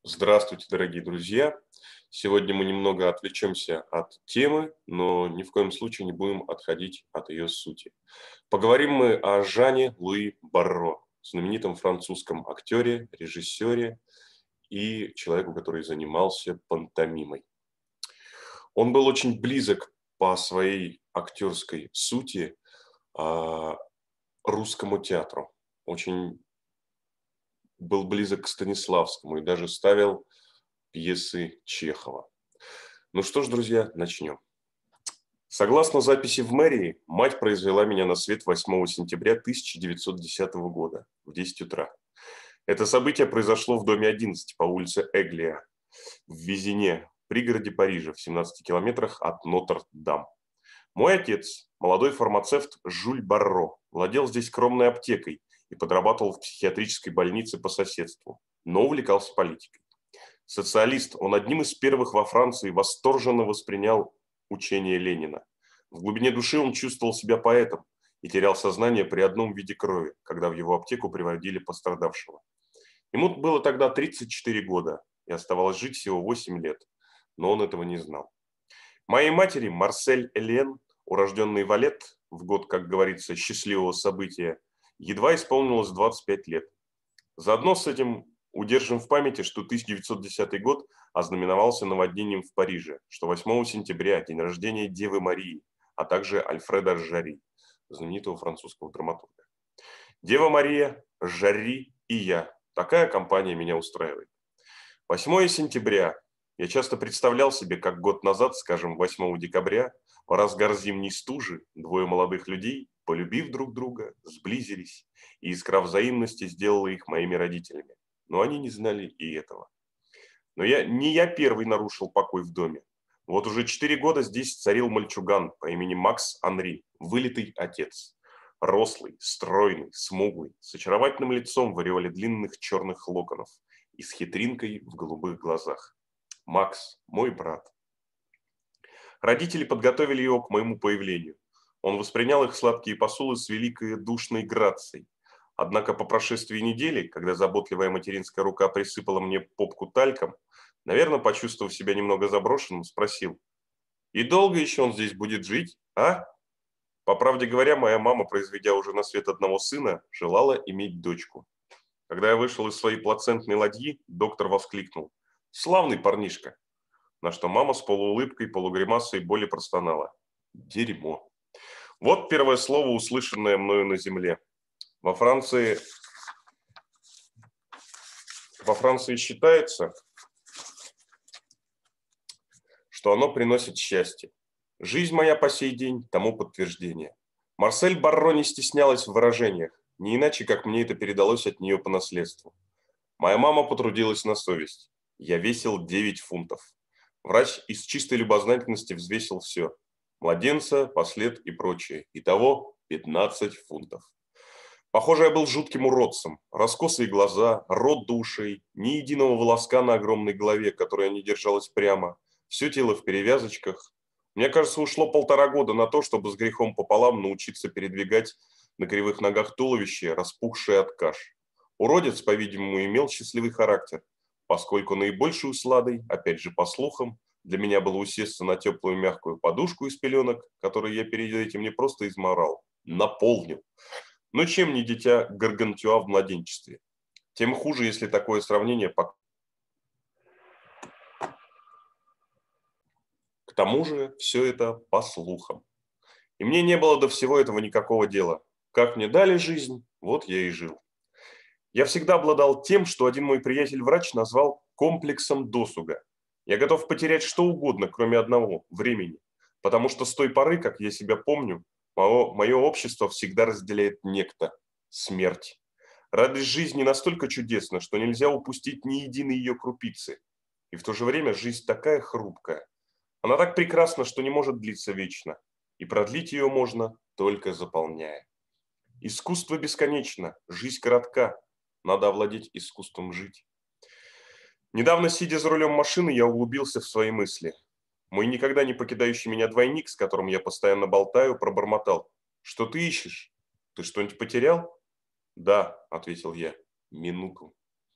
Здравствуйте, дорогие друзья! Сегодня мы немного отвлечемся от темы, но ни в коем случае не будем отходить от ее сути. Поговорим мы о Жане Луи Барро, знаменитом французском актере, режиссере и человеку, который занимался пантомимой. Он был очень близок по своей актерской сути а, русскому театру. Очень был близок к Станиславскому и даже ставил пьесы Чехова. Ну что ж, друзья, начнем. Согласно записи в мэрии, мать произвела меня на свет 8 сентября 1910 года в 10 утра. Это событие произошло в доме 11 по улице Эглия в Визине, пригороде Парижа, в 17 километрах от Нотр-Дам. Мой отец, молодой фармацевт Жюль Барро, владел здесь скромной аптекой и подрабатывал в психиатрической больнице по соседству, но увлекался политикой. Социалист, он одним из первых во Франции восторженно воспринял учение Ленина. В глубине души он чувствовал себя поэтом и терял сознание при одном виде крови, когда в его аптеку приводили пострадавшего. Ему было тогда 34 года и оставалось жить всего 8 лет, но он этого не знал. Моей матери, Марсель Элен, урожденный Валет, в год, как говорится, счастливого события, едва исполнилось 25 лет. Заодно с этим удержим в памяти, что 1910 год ознаменовался наводнением в Париже, что 8 сентября – день рождения Девы Марии, а также Альфреда Жарри, знаменитого французского драматурга. Дева Мария, Жарри и я. Такая компания меня устраивает. 8 сентября. Я часто представлял себе, как год назад, скажем, 8 декабря, в разгар зимней стужи, двое молодых людей, полюбив друг друга, сблизились, и искра взаимности сделала их моими родителями. Но они не знали и этого. Но не я первый нарушил покой в доме. Вот уже 4 года здесь царил мальчуган по имени Макс Анри, вылитый отец. Рослый, стройный, смуглый, с очаровательным лицом в ореоле длинных черных локонов и с хитринкой в голубых глазах. Макс, мой брат. Родители подготовили его к моему появлению. Он воспринял их сладкие посулы с великой душной грацией. Однако по прошествии недели, когда заботливая материнская рука присыпала мне попку тальком, наверное, почувствовав себя немного заброшенным, спросил: «И долго еще он здесь будет жить, а?» По правде говоря, моя мама, произведя уже на свет одного сына, желала иметь дочку. Когда я вышел из своей плацентной ладьи, доктор воскликнул: «Славный парнишка!» На что мама с полуулыбкой, полугримасой боли простонала: «Дерьмо». Вот первое слово, услышанное мною на земле. Во Франции считается, что оно приносит счастье. Жизнь моя по сей день тому подтверждение. Марсель Барро не стеснялась в выражениях, не иначе, как мне это передалось от нее по наследству. Моя мама потрудилась на совесть. Я весил 9 фунтов. Врач из чистой любознательности взвесил все: младенца, послед и прочее. Итого 15 фунтов. Похоже, я был жутким уродцем. Раскосые глаза, рот до ушей, ни единого волоска на огромной голове, которая не держалась прямо, все тело в перевязочках. Мне кажется, ушло 1,5 года на то, чтобы с грехом пополам научиться передвигать на кривых ногах туловище, распухшее от каш. Уродец, по-видимому, имел счастливый характер, поскольку наибольшей усладой, опять же по слухам, для меня было усесться на теплую мягкую подушку из пеленок, которую я перед этим не просто изморал, наполнил. Но чем не дитя Гаргантюа в младенчестве? Тем хуже, если такое сравнение. К тому же все это по слухам. И мне не было до всего этого никакого дела. Как мне дали жизнь, вот я и жил. Я всегда обладал тем, что один мой приятель-врач назвал комплексом досуга. Я готов потерять что угодно, кроме одного – времени. Потому что с той поры, как я себя помню, мое общество всегда разделяет некто – смерть. Радость жизни настолько чудесна, что нельзя упустить ни единой ее крупицы. И в то же время жизнь такая хрупкая. Она так прекрасна, что не может длиться вечно. И продлить ее можно, только заполняя. Искусство бесконечно, жизнь коротка. Надо овладеть искусством жить. Недавно, сидя за рулем машины, я углубился в свои мысли. Мой никогда не покидающий меня двойник, с которым я постоянно болтаю, пробормотал: «Что ты ищешь? Ты что-нибудь потерял?» «Да», — ответил я, — «минуту».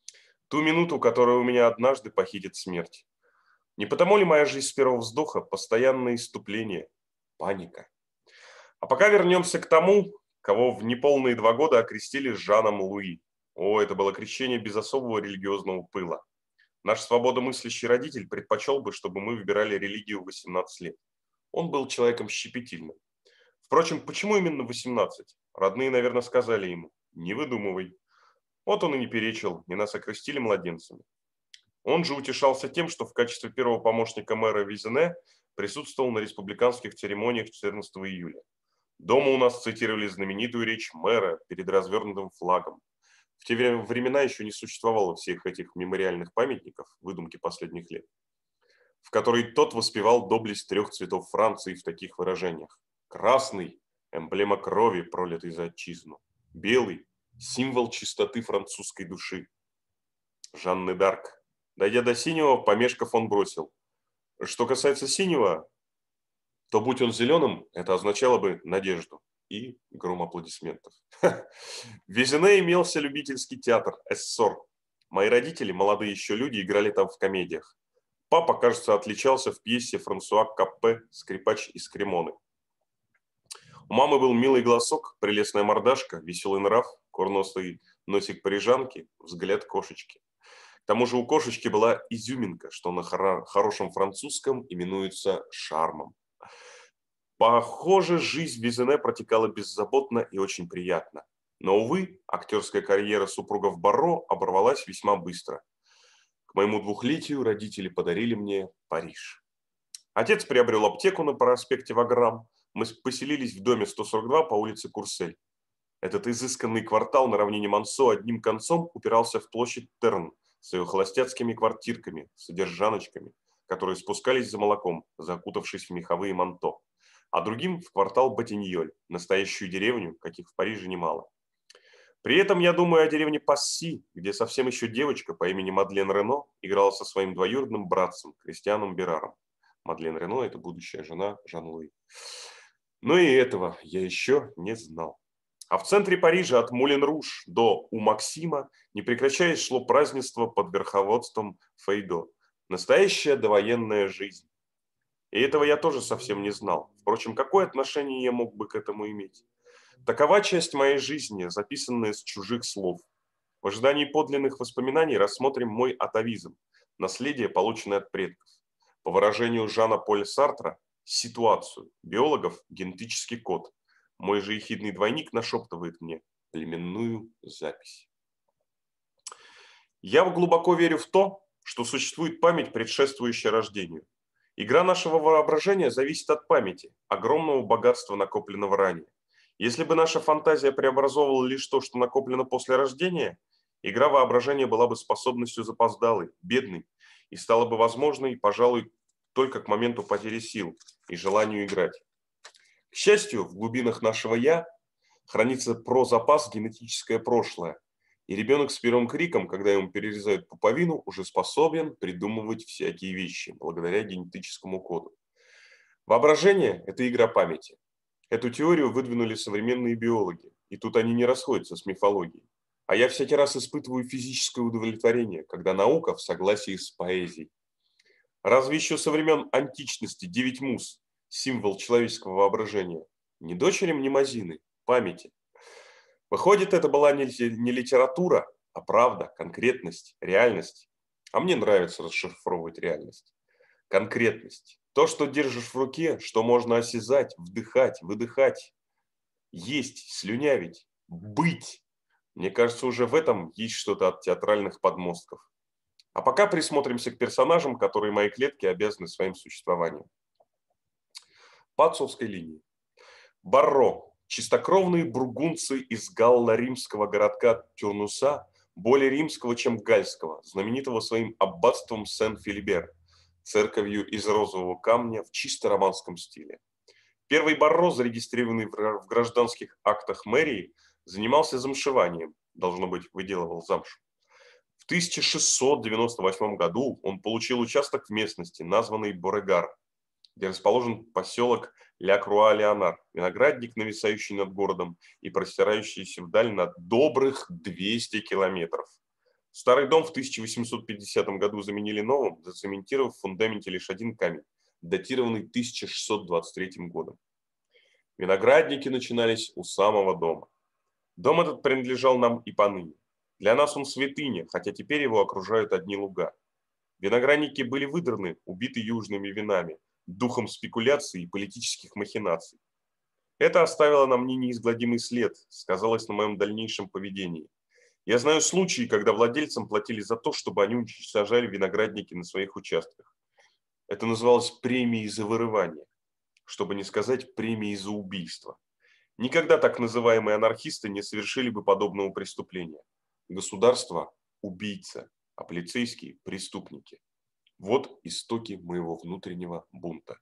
Ту минуту, которую у меня однажды похитит смерть. Не потому ли моя жизнь с первого вздоха – постоянное иступление, паника? А пока вернемся к тому, кого в неполные 2 года окрестили Жаном Луи. О, это было крещение без особого религиозного пыла. Наш свободомыслящий родитель предпочел бы, чтобы мы выбирали религию в 18 лет. Он был человеком щепетильным. Впрочем, почему именно 18? Родные, наверное, сказали ему: не выдумывай. Вот он и не перечил, и нас окрестили младенцами. Он же утешался тем, что в качестве первого помощника мэра Визене присутствовал на республиканских церемониях 14 июля. Дома у нас цитировали знаменитую речь мэра перед развернутым флагом. В те времена еще не существовало всех этих мемориальных памятников, выдумки последних лет, в которой тот воспевал доблесть 3 цветов Франции в таких выражениях. Красный – эмблема крови, пролитой за отчизну. Белый – символ чистоты французской души. Жанны д'Арк. Дойдя до синего, помешков, он бросил: что касается синего, то будь он зеленым, это означало бы надежду. И гром аплодисментов. В Визене имелся любительский театр «Эссор». Мои родители, молодые еще люди, играли там в комедиях. Папа, кажется, отличался в пьесе Франсуа Каппе «Скрипач из Кремоны». У мамы был милый голосок, прелестная мордашка, веселый нрав, курносый носик парижанки, взгляд кошечки. К тому же у кошечки была изюминка, что на хорошем французском именуется шармом. Похоже, жизнь в Визене протекала беззаботно и очень приятно. Но, увы, актерская карьера супругов Барро оборвалась весьма быстро. К моему 2-летию родители подарили мне Париж. Отец приобрел аптеку на проспекте Ваграм. Мы поселились в доме 142 по улице Курсель. Этот изысканный квартал на равнине Мансо одним концом упирался в площадь Терн с ее холостяцкими квартирками, содержаночками, которые спускались за молоком, закутавшись в меховые манто, а другим в квартал Батиньоль, настоящую деревню, каких в Париже немало. При этом я думаю о деревне Пасси, где совсем еще девочка по имени Мадлен Рено играла со своим двоюродным братцем Кристианом Бераром. Мадлен Рено – это будущая жена Жан-Луи. Но и этого я еще не знал. А в центре Парижа от Мулен-Руж до У-Максима, не прекращаясь, шло празднество под верховодством Фейдо. Настоящая довоенная жизнь. И этого я тоже совсем не знал. Впрочем, какое отношение я мог бы к этому иметь? Такова часть моей жизни, записанная с чужих слов. В ожидании подлинных воспоминаний рассмотрим мой атавизм, наследие, полученное от предков. По выражению Жана-Поля Сартра, ситуацию, биологов – генетический код. Мой же ехидный двойник нашептывает мне племенную запись. Я глубоко верю в то, что существует память, предшествующая рождению. Игра нашего воображения зависит от памяти, огромного богатства, накопленного ранее. Если бы наша фантазия преобразовывала лишь то, что накоплено после рождения, игра воображения была бы способностью запоздалой, бедной, и стала бы возможной, пожалуй, только к моменту потери сил и желанию играть. К счастью, в глубинах нашего «я» хранится про запас генетическое прошлое, и ребенок с первым криком, когда ему перерезают пуповину, уже способен придумывать всякие вещи благодаря генетическому коду. Воображение – это игра памяти. Эту теорию выдвинули современные биологи, и тут они не расходятся с мифологией. А я всякий раз испытываю физическое удовлетворение, когда наука в согласии с поэзией. Разве еще со времен античности 9 муз – символ человеческого воображения? Не дочери Мнемозины, памяти. Выходит, это была не литература, а правда, конкретность, реальность. А мне нравится расшифровывать реальность. Конкретность. То, что держишь в руке, что можно осязать, вдыхать, выдыхать, есть, слюнявить, быть. Мне кажется, уже в этом есть что-то от театральных подмостков. А пока присмотримся к персонажам, которые мои клетки обязаны своим существованием. По отцовской линии. Барро. Чистокровные бургундцы из галло-римского городка Тюрнуса, более римского, чем гальского, знаменитого своим аббатством Сен-Филибер, церковью из розового камня в чисто романском стиле. Первый Барро, зарегистрированный в гражданских актах мэрии, занимался замшеванием, должно быть, выделывал замшу. В 1698 году он получил участок в местности, названный Борегар, где расположен поселок Ля-Круа-Леонар, виноградник, нависающий над городом и простирающийся вдаль на добрых 200 километров. Старый дом в 1850 году заменили новым, зацементировав в фундаменте лишь один камень, датированный 1623 годом. Виноградники начинались у самого дома. Дом этот принадлежал нам и поныне. Для нас он святыня, хотя теперь его окружают одни луга. Виноградники были выдраны, убиты южными винами, духом спекуляций и политических махинаций. Это оставило на мне неизгладимый след, сказалось на моем дальнейшем поведении. Я знаю случаи, когда владельцам платили за то, чтобы они уничтожали виноградники на своих участках. Это называлось премией за вырывание, чтобы не сказать премией за убийство. Никогда так называемые анархисты не совершили бы подобного преступления. Государство – убийца, а полицейские – преступники. Вот истоки моего внутреннего бунта.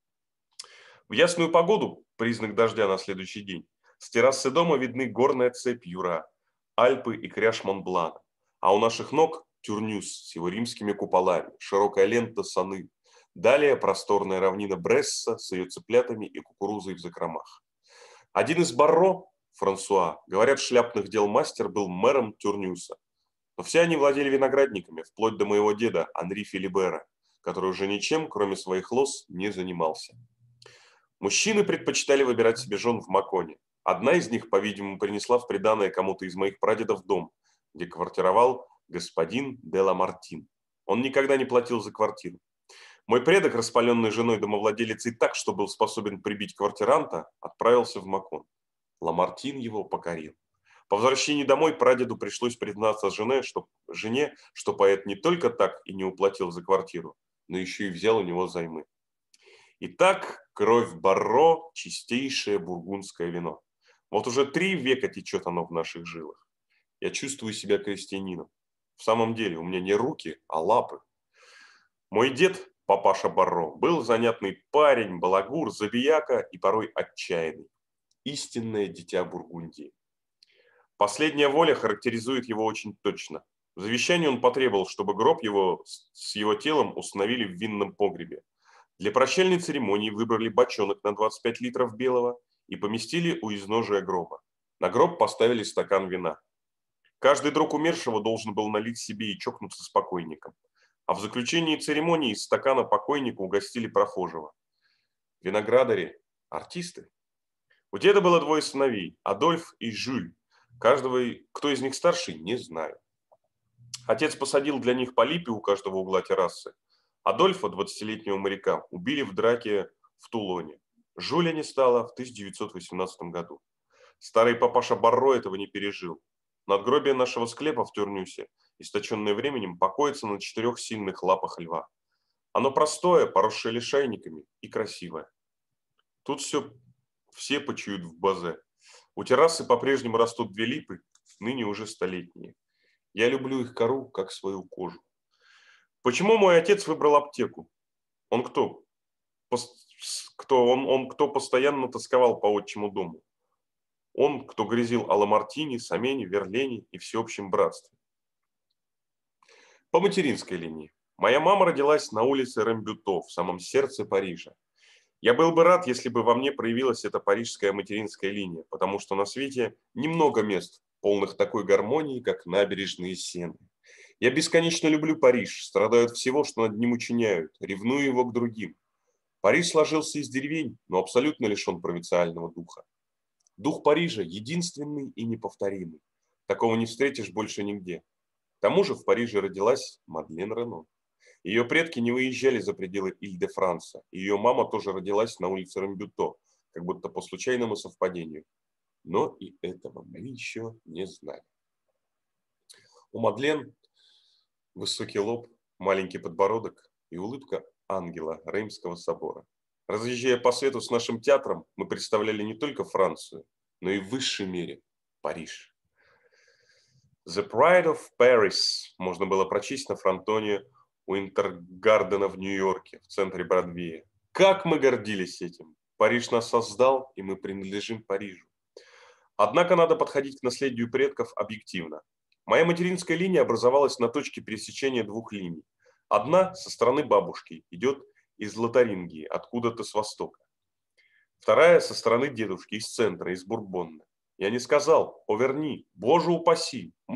В ясную погоду, признак дождя на следующий день, с террасы дома видны горная цепь Юра, Альпы и кряж Монблана, а у наших ног Тюрнюс с его римскими куполами, широкая лента Саны, далее просторная равнина Бресса с ее цыплятами и кукурузой в закромах. Один из Барро, Франсуа, говорят, шляпных дел мастер, был мэром Тюрнюса. Но все они владели виноградниками, вплоть до моего деда Анри Филибера, который уже ничем, кроме своих лоз, не занимался. Мужчины предпочитали выбирать себе жен в Маконе. Одна из них, по-видимому, принесла в приданое кому-то из моих прадедов дом, где квартировал господин де Ламартин. Он никогда не платил за квартиру. Мой предок, распаленный женой домовладелицей так, что был способен прибить квартиранта, отправился в Макон. Ламартин его покорил. По возвращении домой прадеду пришлось признаться жене, что поэт не только так и не уплатил за квартиру, но еще и взял у него займы. Итак, кровь Барро – чистейшее бургундское вино. Вот уже 3 века течет оно в наших жилах. Я чувствую себя крестьянином. В самом деле, у меня не руки, а лапы. Мой дед, папаша Барро, был занятный парень, балагур, забияка и порой отчаянный. Истинное дитя Бургундии. Последняя воля характеризует его очень точно. В завещании он потребовал, чтобы гроб его с его телом установили в винном погребе. Для прощальной церемонии выбрали бочонок на 25 литров белого и поместили у изножия гроба. На гроб поставили стакан вина. Каждый друг умершего должен был налить себе и чокнуться с покойником. А в заключении церемонии из стакана покойника угостили прохожего. Виноградари – артисты. У деда было 2 сыновей – Адольф и Жюль. Каждого, кто из них старший, не знаю. Отец посадил для них по липе у каждого угла террасы. Адольфа, 20-летнего моряка, убили в драке в Тулоне. Жюля не стало в 1918 году. Старый папаша Барро этого не пережил. Надгробие нашего склепа в Тюрнюсе, источенное временем, покоится на 4 сильных лапах льва. Оно простое, поросшее лишайниками и красивое. Тут все почуют в базе. У террасы по-прежнему растут 2 липы, ныне уже столетние. Я люблю их кору, как свою кожу. Почему мой отец выбрал аптеку? Он кто? Кто постоянно тосковал по отчему дому? Он, кто грезил о Ламартине, Самене, Верлене и всеобщем братстве. По материнской линии. Моя мама родилась на улице Рамбюто, в самом сердце Парижа. Я был бы рад, если бы во мне проявилась эта парижская материнская линия, потому что на свете немного мест, полных такой гармонии, как набережные Сены. Я бесконечно люблю Париж, страдаю от всего, что над ним учиняют, ревную его к другим. Париж сложился из деревень, но абсолютно лишен провинциального духа. Дух Парижа единственный и неповторимый. Такого не встретишь больше нигде. К тому же в Париже родилась Мадлен Рено. Ее предки не выезжали за пределы Иль-де-Франса. Ее мама тоже родилась на улице Рамбюто, как будто по случайному совпадению. Но и этого мы еще не знали. У Мадлен высокий лоб, маленький подбородок и улыбка ангела Реймского собора. Разъезжая по свету с нашим театром, мы представляли не только Францию, но и в высшей мере Париж. The Pride of Paris можно было прочесть на фронтоне Уинтергардена в Нью-Йорке, в центре Бродвея. Как мы гордились этим! Париж нас создал, и мы принадлежим Парижу. Однако надо подходить к наследию предков объективно. Моя материнская линия образовалась на точке пересечения 2 линий. Одна со стороны бабушки идет из Лотарингии, откуда-то с востока. Вторая со стороны дедушки, из центра, из Бурбонна. Я не сказал: «Оверни, Боже упаси!» Мой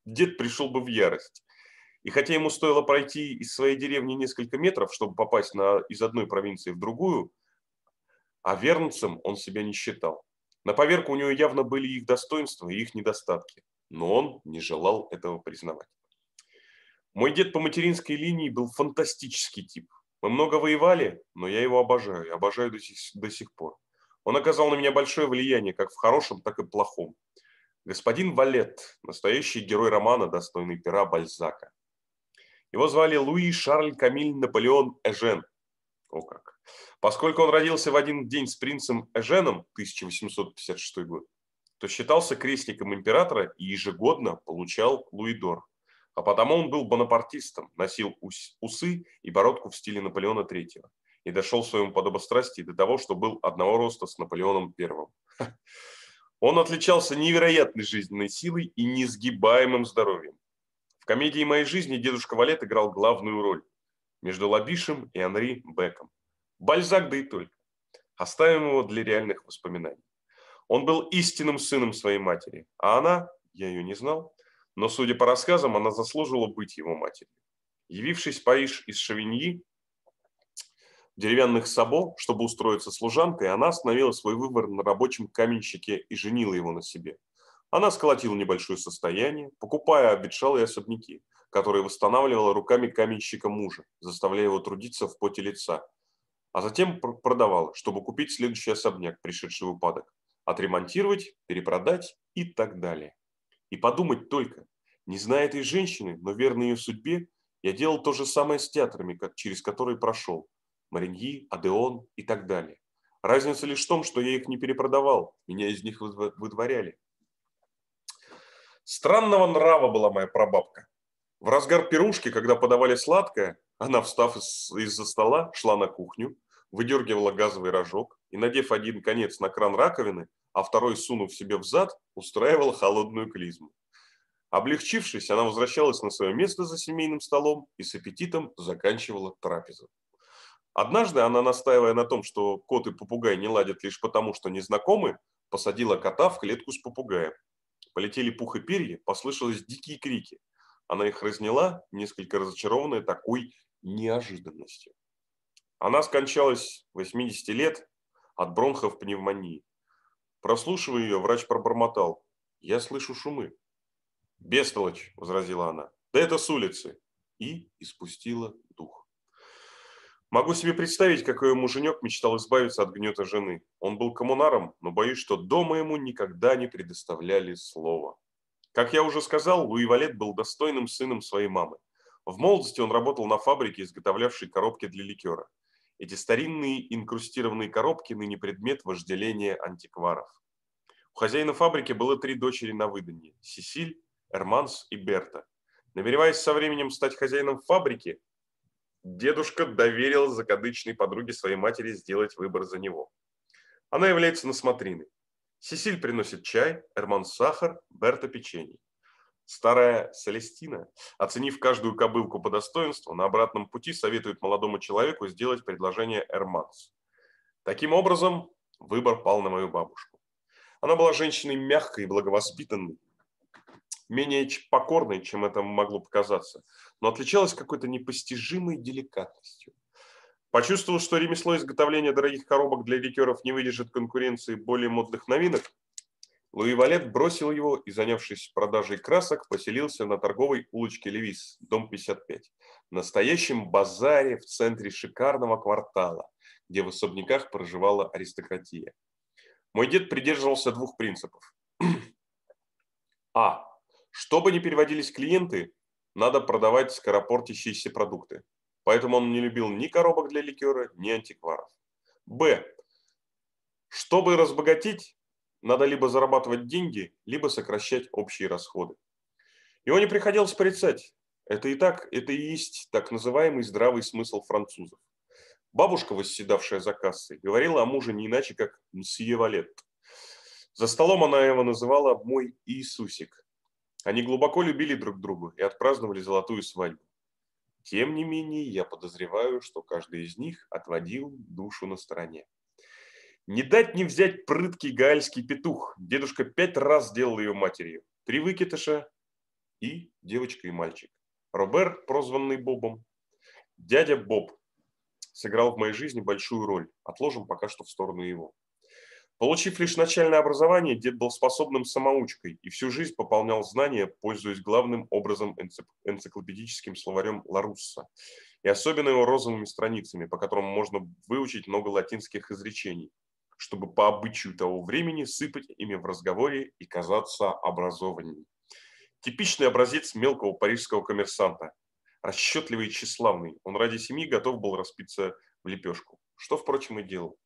дед пришел бы в ярость. И хотя ему стоило пройти из своей деревни несколько метров, чтобы попасть из одной провинции в другую, а вернцем он себя не считал. На поверку у него явно были их достоинства и их недостатки, но он не желал этого признавать. Мой дед по материнской линии был фантастический тип. Мы много воевали, но я его обожаю, и обожаю до сих пор. Он оказал на меня большое влияние, как в хорошем, так и в плохом. Господин Валет – настоящий герой романа, достойный пера Бальзака. Его звали Луи Шарль Камиль Наполеон Эжен. О как! Поскольку он родился в один день с принцем Эженом, 1856 год, то считался крестником императора и ежегодно получал луидор. А потому он был бонапартистом, носил усы и бородку в стиле Наполеона III и дошел в своем подобострастии до того, что был одного роста с Наполеоном I. Он отличался невероятной жизненной силой и несгибаемым здоровьем. В комедии «Моей жизни» дедушка Валет играл главную роль между Лабишем и Анри Беком. Бальзак, да и только. Оставим его для реальных воспоминаний. Он был истинным сыном своей матери, а она, я ее не знал, но, судя по рассказам, она заслужила быть его матерью. Явившись в Париж из Шавиньи, деревянных сабо, чтобы устроиться служанкой, она остановила свой выбор на рабочем каменщике и женила его на себе. Она сколотила небольшое состояние, покупая обветшалые особняки, которые восстанавливала руками каменщика мужа, заставляя его трудиться в поте лица, а затем продавала, чтобы купить следующий особняк, пришедший в упадок, отремонтировать, перепродать и так далее. И подумать только, не зная этой женщины, но верно ее судьбе, я делал то же самое с театрами, через которые прошел. Мариньи, Одеон и так далее. Разница лишь в том, что я их не перепродавал, меня из них выдворяли. Странного нрава была моя прабабка. В разгар пирушки, когда подавали сладкое, она, встав из-за стола, шла на кухню, выдергивала газовый рожок и, надев один конец на кран раковины, а второй сунув себе в зад, устраивала холодную клизму. Облегчившись, она возвращалась на свое место за семейным столом и с аппетитом заканчивала трапезу. Однажды она, настаивая на том, что кот и попугай не ладят лишь потому, что незнакомы, посадила кота в клетку с попугаем. Полетели пух и перья, послышались дикие крики. Она их разняла, несколько разочарованная такой неожиданностью. Она скончалась 80 лет от бронхов пневмонии. Прослушивая ее, врач пробормотал: «Я слышу шумы». «Бестолочь», — возразила она, — «да это с улицы». И испустила дух. Могу себе представить, какой муженек мечтал избавиться от гнета жены. Он был коммунаром, но боюсь, что дома ему никогда не предоставляли слова. Как я уже сказал, Луи Валет был достойным сыном своей мамы. В молодости он работал на фабрике, изготовлявшей коробки для ликера. Эти старинные инкрустированные коробки ныне предмет вожделения антикваров. У хозяина фабрики было 3 дочери на выданье – Сесиль, Эрманс и Берта. Намереваясь со временем стать хозяином фабрики, дедушка доверил закадычной подруге своей матери сделать выбор за него. Она является на смотрины. Сесиль приносит чай, Эрманс сахар, Берта печенье. Старая Селестина, оценив каждую кобылку по достоинству, на обратном пути советует молодому человеку сделать предложение Эрманс. Таким образом, выбор пал на мою бабушку. Она была женщиной мягкой и благовоспитанной, менее покорной, чем это могло показаться, но отличалась какой-то непостижимой деликатностью. Почувствовав, что ремесло изготовления дорогих коробок для ликеров не выдержит конкуренции более модных новинок, Луи Валет бросил его и, занявшись продажей красок, поселился на торговой улочке Левис, дом 55, в настоящем базаре в центре шикарного квартала, где в особняках проживала аристократия. Мой дед придерживался 2 принципов. А. Чтобы не переводились клиенты, надо продавать скоропортящиеся продукты. Поэтому он не любил ни коробок для ликера, ни антикваров. Б. Чтобы разбогатеть, надо либо зарабатывать деньги, либо сокращать общие расходы. Его не приходилось порицать. Это и есть так называемый здравый смысл французов. Бабушка, восседавшая за кассой, говорила о муже не иначе, как «мсье Валет». За столом она его называла «мой Иисусик». Они глубоко любили друг друга и отпраздновали золотую свадьбу. Тем не менее, я подозреваю, что каждый из них отводил душу на стороне. Не дать не взять прыткий гаальский петух. Дедушка 5 раз сделал ее матерью. 3 выкидыша и девочка и мальчик. Робер, прозванный Бобом. Дядя Боб сыграл в моей жизни большую роль. Отложим пока что в сторону его. Получив лишь начальное образование, дед был способным самоучкой и всю жизнь пополнял знания, пользуясь главным образом энциклопедическим словарем Ларусса и особенно его розовыми страницами, по которым можно выучить много латинских изречений, чтобы по обычаю того времени сыпать ими в разговоре и казаться образованнее. Типичный образец мелкого парижского коммерсанта. Расчетливый и тщеславный, он ради семьи готов был распиться в лепешку, что, впрочем, и делал.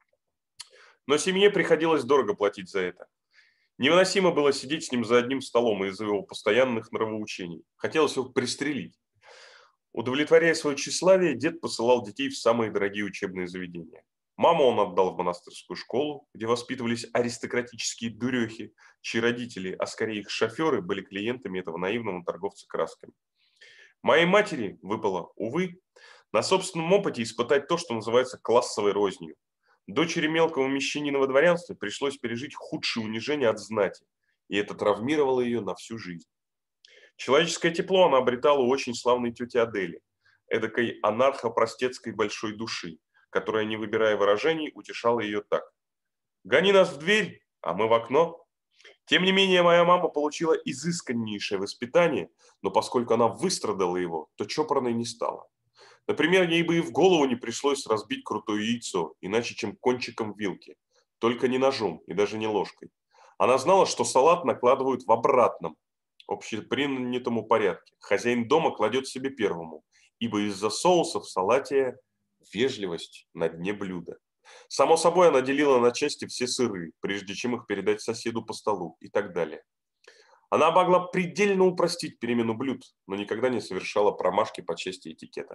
Но семье приходилось дорого платить за это. Невыносимо было сидеть с ним за одним столом из-за его постоянных нравоучений. Хотелось его пристрелить. Удовлетворяя свое тщеславие, дед посылал детей в самые дорогие учебные заведения. Маму он отдал в монастырскую школу, где воспитывались аристократические дурехи, чьи родители, а скорее их шоферы, были клиентами этого наивного торговца красками. Моей матери выпало, увы, на собственном опыте испытать то, что называется классовой рознью. Дочери мелкого мещанина во дворянстве пришлось пережить худшее унижение от знати, и это травмировало ее на всю жизнь. Человеческое тепло она обретала у очень славной тети Адели, эдакой анархо-простецкой большой души, которая, не выбирая выражений, утешала ее так. «Гони нас в дверь, а мы в окно». Тем не менее, моя мама получила изысканнейшее воспитание, но поскольку она выстрадала его, то чопорной не стала. Например, ей бы и в голову не пришлось разбить крутое яйцо, иначе чем кончиком вилки, только не ножом и даже не ложкой. Она знала, что салат накладывают в обратном, общепринятому порядке. Хозяин дома кладет себе первому, ибо из-за соуса в салате вежливость на дне блюда. Само собой, она делила на части все сыры, прежде чем их передать соседу по столу и так далее. Она могла предельно упростить перемену блюд, но никогда не совершала промашки по части этикета.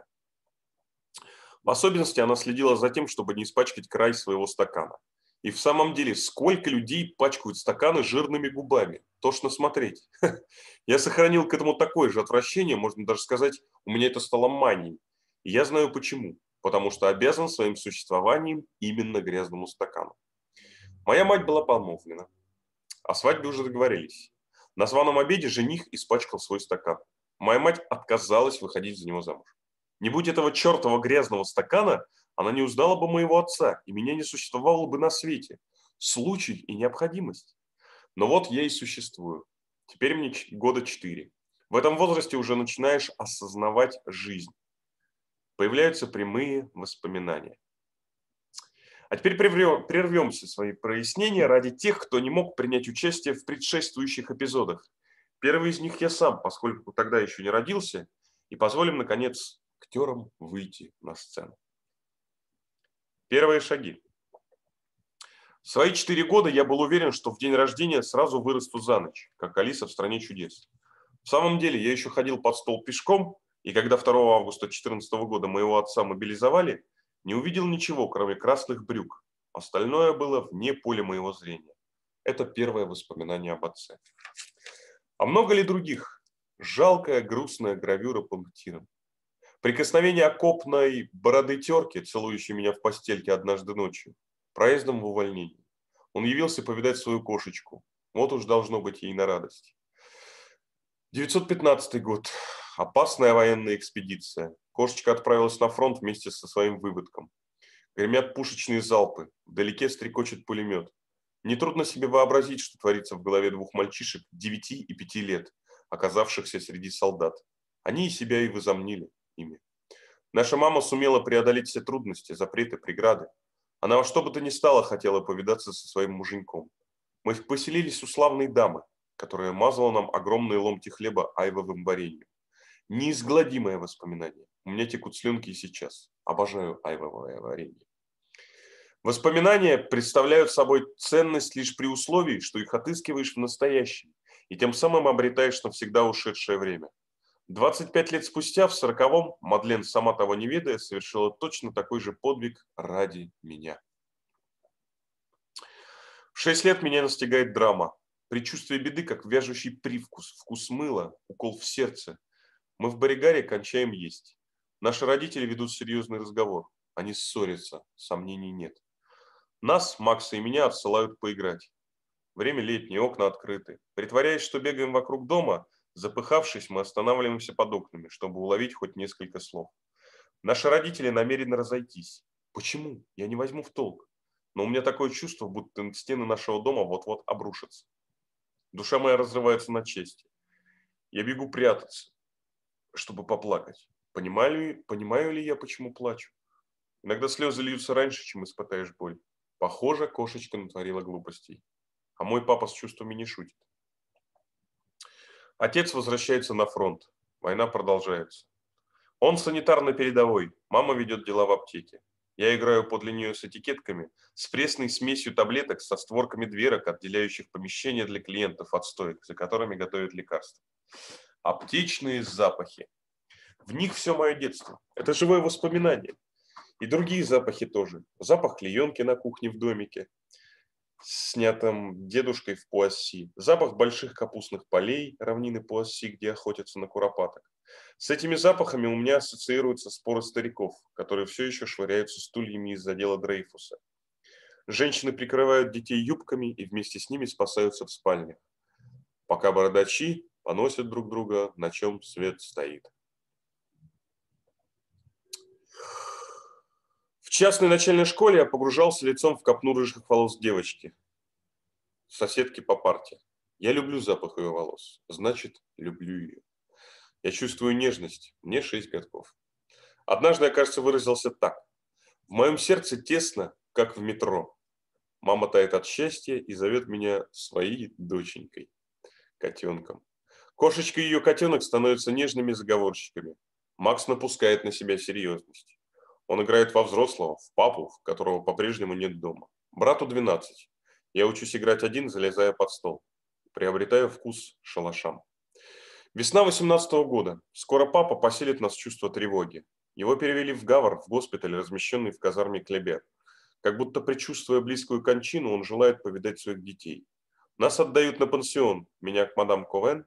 В особенности она следила за тем, чтобы не испачкать край своего стакана. И в самом деле, сколько людей пачкают стаканы жирными губами? Тошно смотреть. Я сохранил к этому такое же отвращение, можно даже сказать, у меня это стало манией. И я знаю почему. Потому что обязан своим существованием именно грязному стакану. Моя мать была помолвлена. О свадьбе уже договорились. На званом обеде жених испачкал свой стакан. Моя мать отказалась выходить за него замуж. Не будь этого чертова грязного стакана, она не узнала бы моего отца, и меня не существовало бы на свете. Случай и необходимость. Но вот я и существую. Теперь мне года 4. В этом возрасте уже начинаешь осознавать жизнь. Появляются прямые воспоминания. А теперь прервемся свои прояснения ради тех, кто не мог принять участие в предшествующих эпизодах. Первый из них я сам, поскольку тогда еще не родился, и позволим, наконец, актерам выйти на сцену. Первые шаги. В свои 4 года я был уверен, что в день рождения сразу вырасту за ночь, как Алиса в «Стране чудес». В самом деле, я еще ходил под стол пешком, и когда 2 августа 2014 года моего отца мобилизовали, не увидел ничего, кроме красных брюк. Остальное было вне поля моего зрения. Это первое воспоминание об отце. А много ли других? Жалкая, грустная гравюра пунктиром. Прикосновение окопной бороды терки, целующей меня в постельке однажды ночью, проездом в увольнении. Он явился повидать свою кошечку. Вот уж должно быть ей на радость. 915 год. Опасная военная экспедиция. Кошечка отправилась на фронт вместе со своим выводком. Гремят пушечные залпы. Вдалеке стрекочет пулемет. Нетрудно себе вообразить, что творится в голове 2 мальчишек 9 и 5 лет, оказавшихся среди солдат. Они и себя и возомнили ими. Наша мама сумела преодолеть все трудности, запреты, преграды. Она во что бы то ни стало хотела повидаться со своим муженьком. Мы поселились у славной дамы, которая мазала нам огромные ломти хлеба айвовым вареньем. Неизгладимое воспоминание. У меня текут слюнки и сейчас. Обожаю айвовое варенье. Воспоминания представляют собой ценность лишь при условии, что их отыскиваешь в настоящем, и тем самым обретаешь навсегда ушедшее время. 25 лет спустя, в 40-м, Мадлен, сама того не ведая, совершила точно такой же подвиг ради меня. В 6 лет меня настигает драма. Предчувствие беды, как вяжущий привкус, вкус мыла, укол в сердце. Мы в Боригаре кончаем есть. Наши родители ведут серьезный разговор. Они ссорятся, сомнений нет. Нас, Макса и меня, отсылают поиграть. Время летнее, окна открыты. Притворяясь, что бегаем вокруг дома, Запыхавшись, мы останавливаемся под окнами, чтобы уловить хоть несколько слов. Наши родители намерены разойтись. Почему? Я не возьму в толк. Но у меня такое чувство, будто стены нашего дома вот-вот обрушатся. Душа моя разрывается на части. Я бегу прятаться, чтобы поплакать. Понимаю ли я, почему плачу? Иногда слезы льются раньше, чем испытаешь боль. Похоже, кошечка натворила глупостей. А мой папа с чувствами не шутит. Отец возвращается на фронт. Война продолжается. Он санитар на передовой. Мама ведет дела в аптеке. Я играю подле нее с этикетками, с пресной смесью таблеток, со створками дверок, отделяющих помещения для клиентов от стоек, за которыми готовят лекарства. Аптечные запахи. В них все мое детство. Это живое воспоминание. И другие запахи тоже. Запах клеенки на кухне в домике, снятом дедушкой в Пуасси. Запах больших капустных полей, равнины Пуасси, где охотятся на куропаток. С этими запахами у меня ассоциируются споры стариков, которые все еще швыряются стульями из-за дела Дрейфуса. Женщины прикрывают детей юбками и вместе с ними спасаются в спальнях, пока бородачи поносят друг друга, на чем свет стоит. В частной начальной школе я погружался лицом в копну рыжих волос девочки, соседки по парте. Я люблю запах ее волос, значит, люблю ее. Я чувствую нежность, мне 6 годков. Однажды я, кажется, выразился так. В моем сердце тесно, как в метро. Мама тает от счастья и зовет меня своей доченькой, котенком. Кошечка и ее котенок становятся нежными заговорщиками. Макс напускает на себя серьезность. Он играет во взрослого, в папу, которого по-прежнему нет дома. Брату 12. Я учусь играть один, залезая под стол. Приобретаю вкус шалашам. Весна 18-го года. Скоро папа поселит нас в чувство тревоги. Его перевели в Гавр, в госпиталь, размещенный в казарме Клебер. Как будто предчувствуя близкую кончину, он желает повидать своих детей. Нас отдают на пансион, меня к мадам Ковен.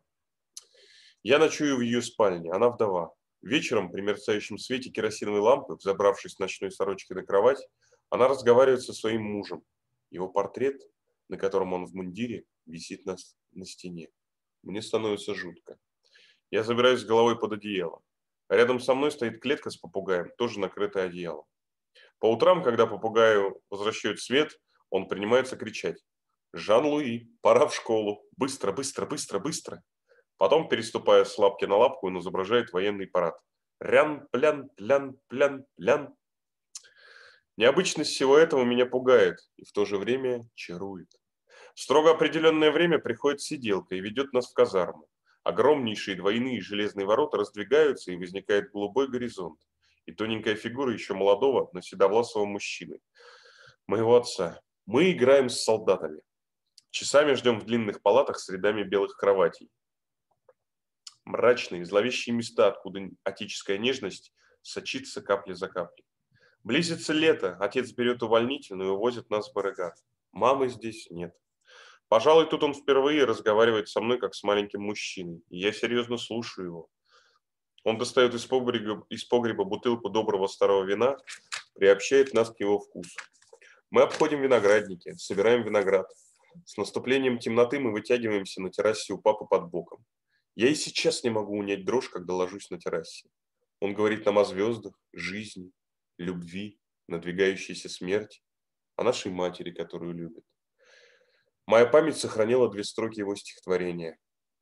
Я ночую в ее спальне, она вдова. Вечером, при мерцающем свете керосиновой лампы, взобравшись в ночной сорочке на кровать, она разговаривает со своим мужем. Его портрет, на котором он в мундире, висит на стене. Мне становится жутко. Я забираюсь головой под одеяло. Рядом со мной стоит клетка с попугаем, тоже накрытая одеялом. По утрам, когда попугаю возвращают свет, он принимается кричать: «Жан-Луи, пора в школу! Быстро, быстро, быстро, быстро!» Потом, переступая с лапки на лапку, он изображает военный парад. Рян, плян, плян, плян, плян. Необычность всего этого меня пугает и в то же время чарует. В строго определенное время приходит сиделка и ведет нас в казарму. Огромнейшие двойные железные ворота раздвигаются, и возникает голубой горизонт. И тоненькая фигура еще молодого, но седовласого мужчины. Моего отца. Мы играем с солдатами. Часами ждем в длинных палатах с рядами белых кроватей. Мрачные, зловещие места, откуда отеческая нежность сочится капля за каплей. Близится лето, отец берет увольнительную и увозит нас в Берегат. Мамы здесь нет. Пожалуй, тут он впервые разговаривает со мной, как с маленьким мужчиной, и я серьезно слушаю его. Он достает из погреба бутылку доброго старого вина, приобщает нас к его вкусу. Мы обходим виноградники, собираем виноград. С наступлением темноты мы вытягиваемся на террасе у папы под боком. Я и сейчас не могу унять дрожь, когда ложусь на террасе. Он говорит нам о звездах, жизни, любви, надвигающейся смерти, о нашей матери, которую любит. Моя память сохранила 2 строки его стихотворения.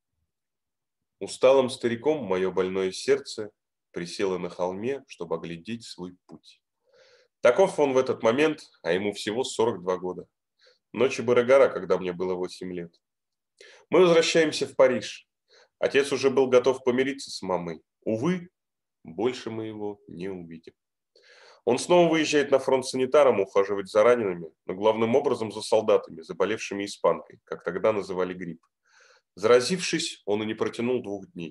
Усталым стариком мое больное сердце присело на холме, чтобы оглядеть свой путь. Таков он в этот момент, а ему всего 42 года. Ночи Берегара, когда мне было 8 лет. Мы возвращаемся в Париж. Отец уже был готов помириться с мамой. Увы, больше мы его не увидим. Он снова выезжает на фронт санитаром ухаживать за ранеными, но главным образом за солдатами, заболевшими испанкой, как тогда называли грипп. Заразившись, он и не протянул 2 дней.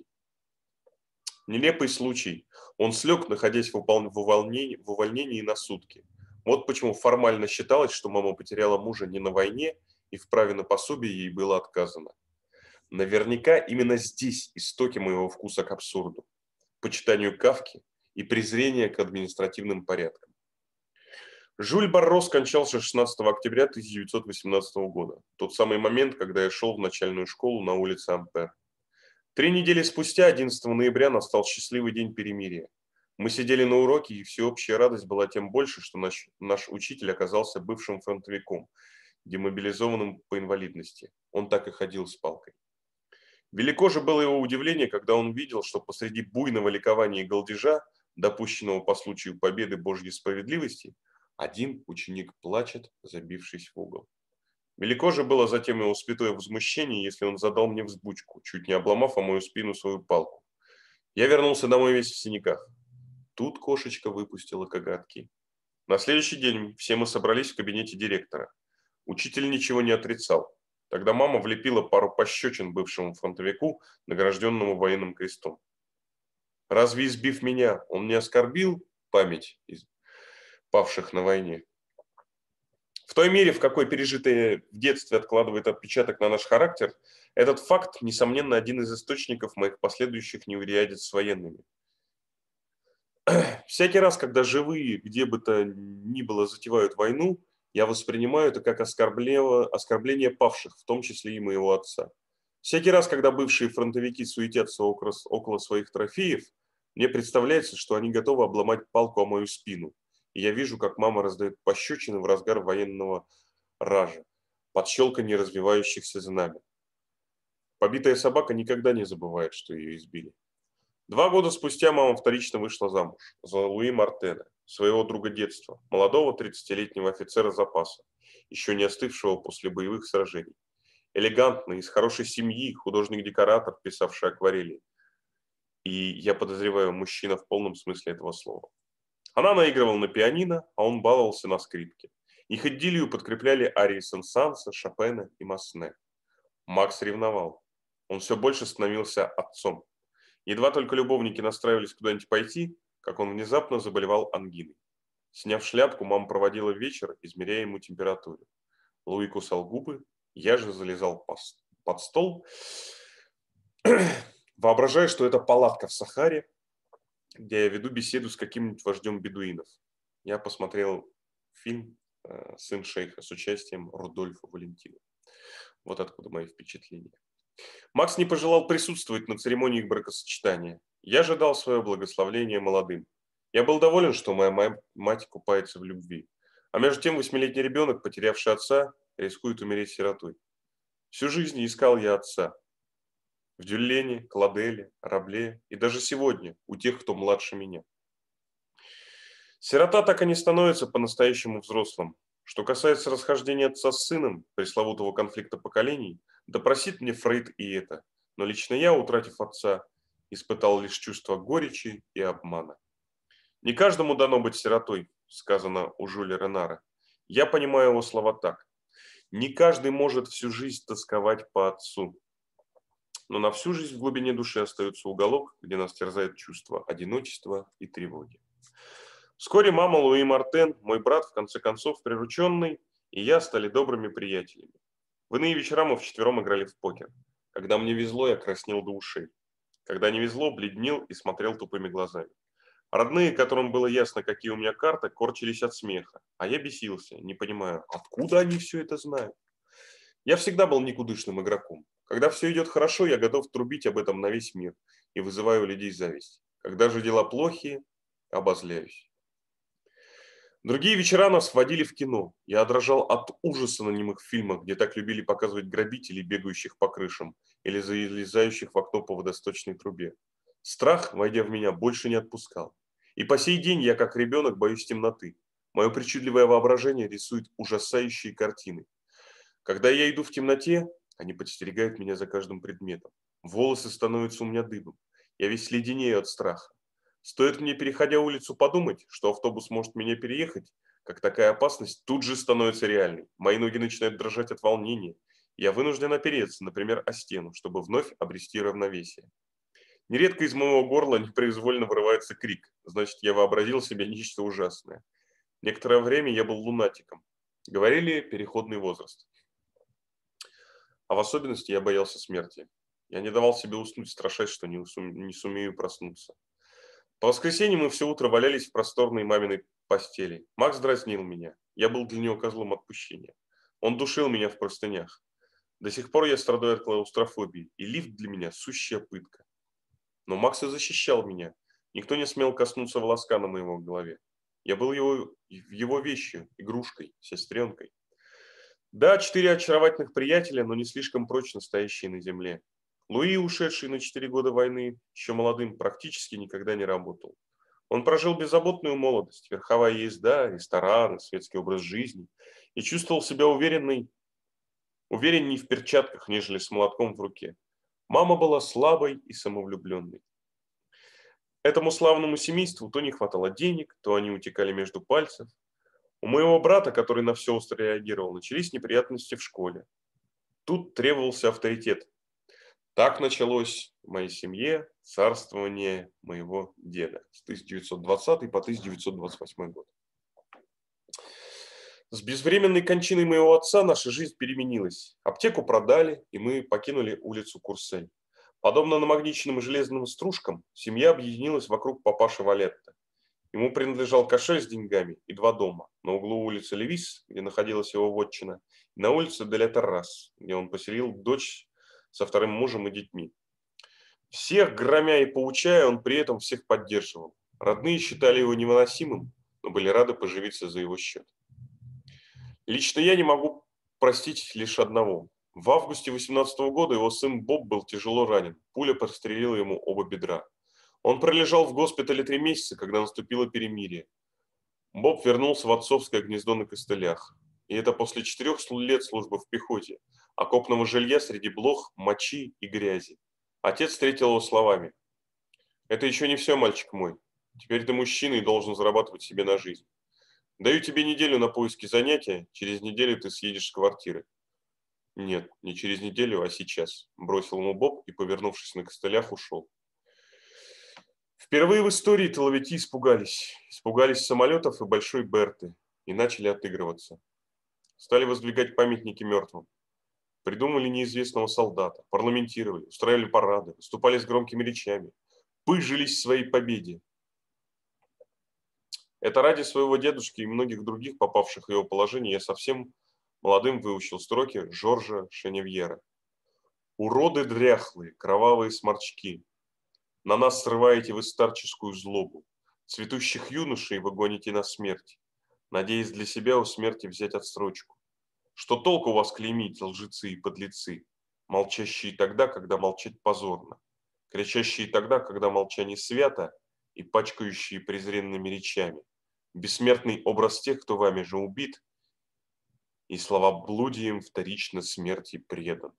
Нелепый случай. Он слег, находясь в увольнении на сутки. Вот почему формально считалось, что мама потеряла мужа не на войне, и в праве на пособие ей было отказано. Наверняка именно здесь истоки моего вкуса к абсурду, почитанию Кафки и презрения к административным порядкам. Жюль Барро скончался 16 октября 1918 года, тот самый момент, когда я шел в начальную школу на улице Ампер. 3 недели спустя, 11 ноября, настал счастливый день перемирия. Мы сидели на уроке, и всеобщая радость была тем больше, что наш учитель оказался бывшим фронтовиком, демобилизованным по инвалидности. Он так и ходил с палкой. Велико же было его удивление, когда он видел, что посреди буйного ликования и галдежа, допущенного по случаю победы Божьей справедливости, один ученик плачет, забившись в угол. Велико же было затем его святое возмущение, если он задал мне взбучку, чуть не обломав о мою спину свою палку. Я вернулся домой весь в синяках. Тут кошечка выпустила коготки. На следующий день все мы собрались в кабинете директора. Учитель ничего не отрицал. Тогда мама влепила пару пощечин бывшему фронтовику, награжденному военным крестом. Разве, избив меня, он не оскорбил память павших на войне? В той мере, в какой пережитое в детстве откладывает отпечаток на наш характер, этот факт, несомненно, один из источников моих последующих неурядиц с военными. Всякий раз, когда живые, где бы то ни было, затевают войну, я воспринимаю это как оскорбление павших, в том числе и моего отца. Всякий раз, когда бывшие фронтовики суетятся около своих трофеев, мне представляется, что они готовы обломать палку о мою спину. И я вижу, как мама раздает пощечины в разгар военного ража, под щелканье развивающихся знамен. Побитая собака никогда не забывает, что ее избили. 2 года спустя мама вторично вышла замуж за Луи Мартена, своего друга детства, молодого 30-летнего офицера запаса, еще не остывшего после боевых сражений. Элегантный, из хорошей семьи, художник-декоратор, писавший акварели. И, я подозреваю, мужчина в полном смысле этого слова. Она наигрывала на пианино, а он баловался на скрипке. Их идиллию подкрепляли арии Сен-Санса, Шопена и Масне. Макс ревновал. Он все больше становился отцом. Едва только любовники настраивались куда-нибудь пойти, как он внезапно заболевал ангиной. Сняв шляпку, мама проводила вечер, измеряя ему температуру. Луи кусал губы, я же залезал под стол, воображая, что это палатка в Сахаре, где я веду беседу с каким-нибудь вождем бедуинов. Я посмотрел фильм «Сын шейха» с участием Рудольфа Валентина. Вот откуда мои впечатления. Макс не пожелал присутствовать на церемонии их бракосочетания. Я ожидал свое благословление молодым. Я был доволен, что моя мать купается в любви. А между тем 8-летний ребенок, потерявший отца, рискует умереть сиротой. Всю жизнь искал я отца. В Дюллене, Кладеле, Рабле и даже сегодня у тех, кто младше меня. Сирота так и не становится по-настоящему взрослым. Что касается расхождения отца с сыном, пресловутого конфликта поколений, да простит мне Фрейд и это, но лично я, утратив отца, испытал лишь чувство горечи и обмана. Не каждому дано быть сиротой, сказано у Жюля Ренара. Я понимаю его слова так. Не каждый может всю жизнь тосковать по отцу. Но на всю жизнь в глубине души остается уголок, где нас терзает чувство одиночества и тревоги. Вскоре мама Луи Мартен, мой брат, в конце концов, прирученный, и я стали добрыми приятелями. В иные вечера мы вчетвером играли в покер. Когда мне везло, я краснел до ушей. Когда не везло, бледнел и смотрел тупыми глазами. Родные, которым было ясно, какие у меня карты, корчились от смеха, а я бесился, не понимая, откуда они все это знают. Я всегда был никудышным игроком. Когда все идет хорошо, я готов трубить об этом на весь мир и вызываю у людей зависть. Когда же дела плохие, обозляюсь. Другие вечера нас водили в кино. Я дрожал от ужаса на немых фильмах, где так любили показывать грабителей, бегающих по крышам, или залезающих в окно по водосточной трубе. Страх, войдя в меня, больше не отпускал. И по сей день я, как ребенок, боюсь темноты. Мое причудливое воображение рисует ужасающие картины. Когда я иду в темноте, они подстерегают меня за каждым предметом. Волосы становятся у меня дыбом. Я весь леденею от страха. Стоит мне, переходя улицу, подумать, что автобус может меня переехать, как такая опасность тут же становится реальной. Мои ноги начинают дрожать от волнения. Я вынужден опереться, например, о стену, чтобы вновь обрести равновесие. Нередко из моего горла непроизвольно вырывается крик. Значит, я вообразил себе нечто ужасное. Некоторое время я был лунатиком. Говорили, переходный возраст. А в особенности я боялся смерти. Я не давал себе уснуть, страшась, что не сумею проснуться. По воскресеньям мы все утро валялись в просторной маминой постели. Макс дразнил меня. Я был для него козлом отпущения. Он душил меня в простынях. До сих пор я страдаю от клаустрофобии, и лифт для меня сущая пытка. Но Макс и защищал меня. Никто не смел коснуться волоска на моего голове. Я был его вещью, игрушкой, сестренкой. Да, 4 очаровательных приятеля, но не слишком прочно стоящие на земле. Луи, ушедший на 4 года войны, еще молодым, практически никогда не работал. Он прожил беззаботную молодость, верховая езда, рестораны, светский образ жизни и чувствовал себя уверенней в перчатках, нежели с молотком в руке. Мама была слабой и самовлюбленной. Этому славному семейству то не хватало денег, то они утекали между пальцев. У моего брата, который на все остро реагировал, начались неприятности в школе. Тут требовался авторитет. Так началось в моей семье царствование моего деда с 1920 по 1928 год. С безвременной кончиной моего отца наша жизнь переменилась. Аптеку продали, и мы покинули улицу Курсель. Подобно намагниченным железным стружкам, семья объединилась вокруг папаши Валетта. Ему принадлежал кошель с деньгами и 2 дома. На углу улицы Левис, где находилась его вотчина, и на улице Деля Террас, где он поселил дочь со вторым мужем и детьми. Всех громя и поучая, он при этом всех поддерживал. Родные считали его невыносимым, но были рады поживиться за его счет. Лично я не могу простить лишь одного. В августе 18 года его сын Боб был тяжело ранен. Пуля прострелила ему оба бедра. Он пролежал в госпитале 3 месяца, когда наступило перемирие. Боб вернулся в отцовское гнездо на костылях. И это после 4 лет службы в пехоте, окопного жилья среди блох, мочи и грязи. Отец встретил его словами: «Это еще не все, мальчик мой. Теперь ты мужчина и должен зарабатывать себе на жизнь. Даю тебе неделю на поиски занятия, через неделю ты съедешь с квартиры». «Нет, не через неделю, а сейчас», – бросил ему Боб и, повернувшись на костылях, ушел. Впервые в истории тыловики испугались. Испугались самолетов и Большой Берты и начали отыгрываться. Стали воздвигать памятники мертвым. Придумали неизвестного солдата, парламентировали, устраивали парады, выступали с громкими речами, пыжились в своей победе. Это ради своего дедушки и многих других, попавших в его положение, я совсем молодым выучил строки Жоржа Шеневьера. «Уроды дряхлые, кровавые сморчки, на нас срываете вы старческую злобу, цветущих юношей вы гоните на смерть, надеясь для себя у смерти взять отсрочку. Что толку вас клеймить, лжецы и подлецы, молчащие тогда, когда молчать позорно, кричащие тогда, когда молчание свято, и пачкающие презренными речами, бессмертный образ тех, кто вами же убит, и словоблудием вторично смерти предан».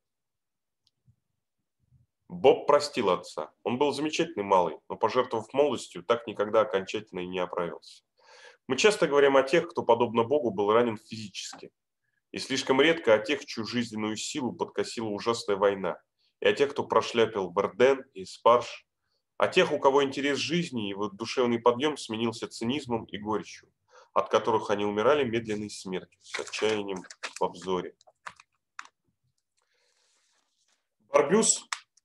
Боб простил отца. Он был замечательный малый, но, пожертвовав молодостью, так никогда окончательно и не оправился. Мы часто говорим о тех, кто, подобно Богу, был ранен физически, и слишком редко о тех, чью жизненную силу подкосила ужасная война, и о тех, кто прошляпил Верден и Спарж, о тех, у кого интерес жизни и вот душевный подъем сменился цинизмом и горечью, от которых они умирали медленной смертью, с отчаянием во взоре. Барбюс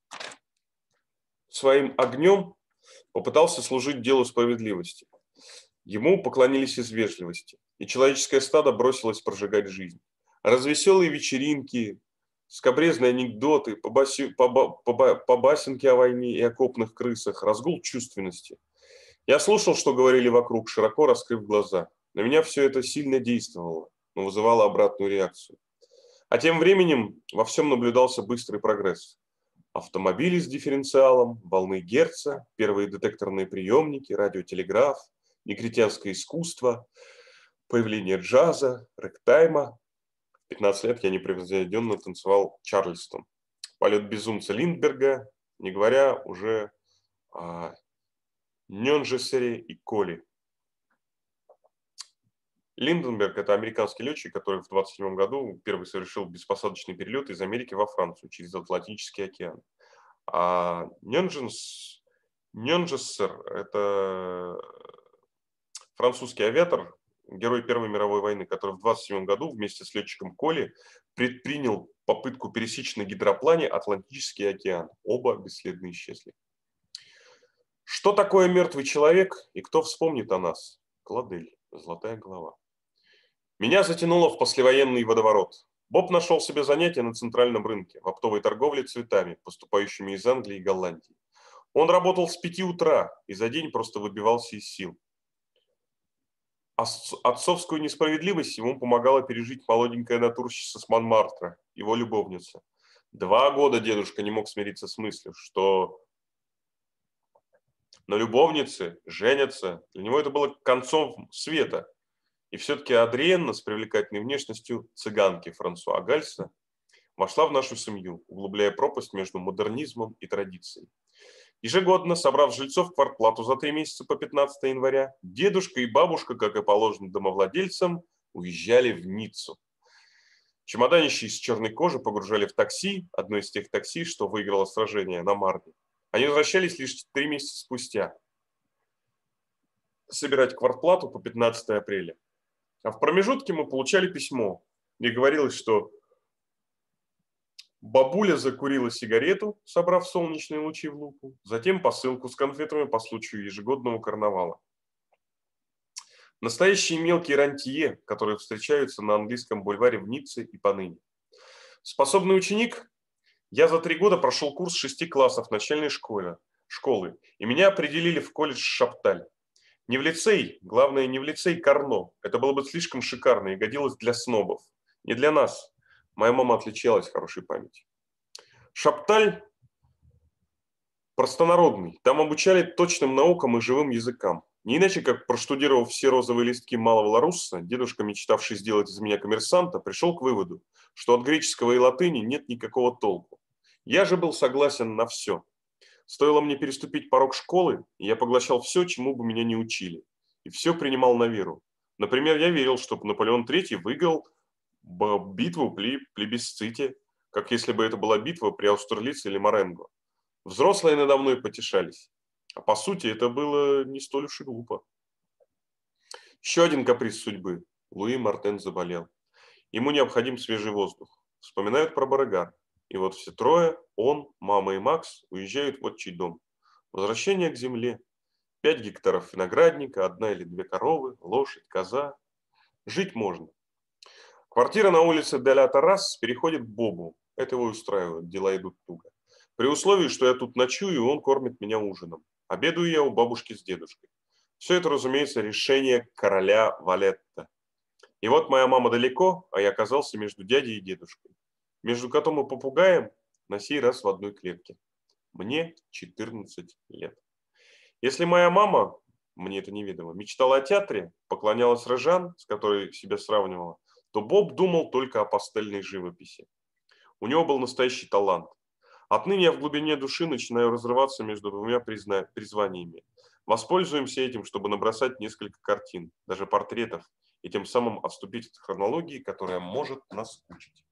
своим огнем попытался служить делу справедливости. Ему поклонились из вежливости, и человеческое стадо бросилось прожигать жизнь. Развеселые вечеринки, скабрезные анекдоты, побасенки о войне и окопных крысах, разгул чувственности. Я слушал, что говорили вокруг, широко раскрыв глаза. На меня все это сильно действовало, но вызывало обратную реакцию. А тем временем во всем наблюдался быстрый прогресс. Автомобили с дифференциалом, волны Герца, первые детекторные приемники, радиотелеграф, негритянское искусство, появление джаза, рэктайма. В 15 лет я непревзойденно танцевал Чарльстон. Полет безумца Линдберга, не говоря уже о Нёнджесере и Коли. Линденберг – это американский летчик, который в 1927 году первый совершил беспосадочный перелет из Америки во Францию через Атлантический океан. А Нёнджессер – это французский авиатор, герой Первой мировой войны, который в 1927 году вместе с летчиком Коли предпринял попытку пересечь на гидроплане Атлантический океан. Оба бесследно исчезли. Что такое мертвый человек и кто вспомнит о нас? Кладель, золотая голова. Меня затянуло в послевоенный водоворот. Боб нашел себе занятие на центральном рынке, в оптовой торговле цветами, поступающими из Англии и Голландии. Он работал с 5 утра и за день просто выбивался из сил. Отцовскую несправедливость ему помогала пережить молоденькая натурщица с Монмартра, его любовница. 2 года дедушка не мог смириться с мыслью, что на любовнице женятся. Для него это было концом света. И все-таки Адриенна с привлекательной внешностью цыганки Франсуа Гальса вошла в нашу семью, углубляя пропасть между модернизмом и традицией. Ежегодно, собрав жильцов квартплату за 3 месяца по 15 января, дедушка и бабушка, как и положено домовладельцам, уезжали в Ниццу. Чемоданище из черной кожи погружали в такси, одно из тех такси, что выиграло сражение на Марне. Они возвращались лишь 3 месяца спустя собирать квартплату по 15 апреля. А в промежутке мы получали письмо, где говорилось, что бабуля закурила сигарету, собрав солнечные лучи в лупу, затем посылку с конфетами по случаю ежегодного карнавала. Настоящие мелкие рантье, которые встречаются на английском бульваре в Ницце и поныне. Способный ученик, я за 3 года прошел курс 6 классов начальной школы, и меня определили в колледж Шапталь. Не в лицей, главное, не в лицей Карно. Это было бы слишком шикарно и годилось для снобов. Не для нас. Моя мама отличалась хорошей памятью. Шапталь простонародный. Там обучали точным наукам и живым языкам. Не иначе, как проштудировав все розовые листки малого Ларусса, дедушка, мечтавший сделать из меня коммерсанта, пришел к выводу, что от греческого и латыни нет никакого толку. Я же был согласен на все. Стоило мне переступить порог школы, и я поглощал все, чему бы меня не учили. И все принимал на веру. Например, я верил, что Наполеон III выиграл битву при плебисците, как если бы это была битва при Аустерлице или Маренго. Взрослые надо мной потешались. А по сути, это было не столь уж и глупо. Еще один каприз судьбы. Луи Мартен заболел. Ему необходим свежий воздух. Вспоминают про Баррегар. И вот все трое, он, мама и Макс, уезжают в отчий дом. Возвращение к земле. 5 гектаров виноградника, 1 или 2 коровы, лошадь, коза. Жить можно. Квартира на улице Деля Тарас переходит к Бобу. Это его устраивает, дела идут туго. При условии, что я тут ночую, и он кормит меня ужином. Обедаю я у бабушки с дедушкой. Все это, разумеется, решение короля Валетта. И вот моя мама далеко, а я оказался между дядей и дедушкой. Между котом и попугаем на сей раз в одной клетке. Мне 14 лет. Если моя мама, мне это неведомо, мечтала о театре, поклонялась Режан, с которой себя сравнивала, то Боб думал только о пастельной живописи. У него был настоящий талант. Отныне я в глубине души начинаю разрываться между 2 призваниями. Воспользуемся этим, чтобы набросать несколько картин, даже портретов, и тем самым отступить от хронологии, которая может наскучить.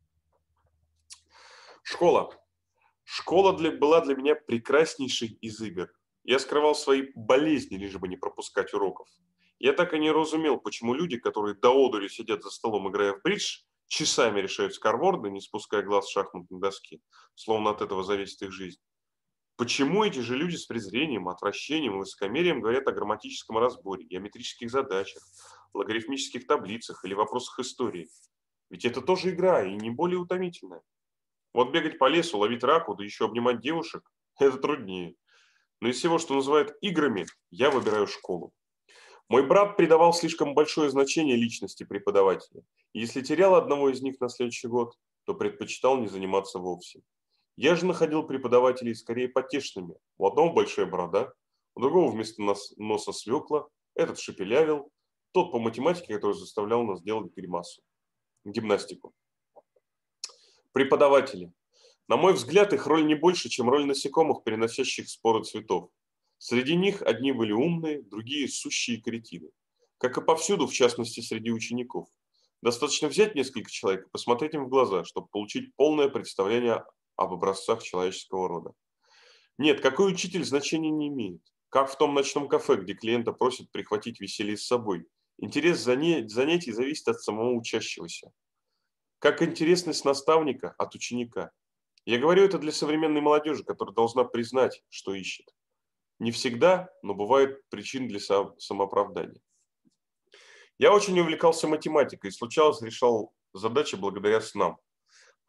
Школа. Школа была для меня прекраснейшей из игр. Я скрывал свои болезни, лишь бы не пропускать уроков. Я так и не разумел, почему люди, которые до одури сидят за столом, играя в бридж, часами решают скорворды, не спуская глаз с шахматной доски, словно от этого зависит их жизнь. Почему эти же люди с презрением, отвращением и высокомерием говорят о грамматическом разборе, геометрических задачах, логарифмических таблицах или вопросах истории? Ведь это тоже игра и не более утомительная. Вот бегать по лесу, ловить раку, да еще обнимать девушек – это труднее. Но из всего, что называют играми, я выбираю школу. Мой брат придавал слишком большое значение личности преподавателя. И если терял одного из них на следующий год, то предпочитал не заниматься вовсе. Я же находил преподавателей скорее потешными. У одного большая борода, у другого вместо носа свекла, этот шепелявил, тот по математике, который заставлял нас делать гимнастику. Преподаватели. На мой взгляд, их роль не больше, чем роль насекомых, переносящих споры цветов. Среди них одни были умные, другие – сущие кретины. Как и повсюду, в частности, среди учеников. Достаточно взять несколько человек и посмотреть им в глаза, чтобы получить полное представление об образцах человеческого рода. Нет, какой учитель значения не имеет. Как в том ночном кафе, где клиента просят прихватить веселье с собой. Интерес занятий зависит от самого учащегося. Как интересность наставника от ученика. Я говорю это для современной молодежи, которая должна признать, что ищет. Не всегда, но бывает причин для самооправдания. Я очень увлекался математикой и случалось решал задачи благодаря снам.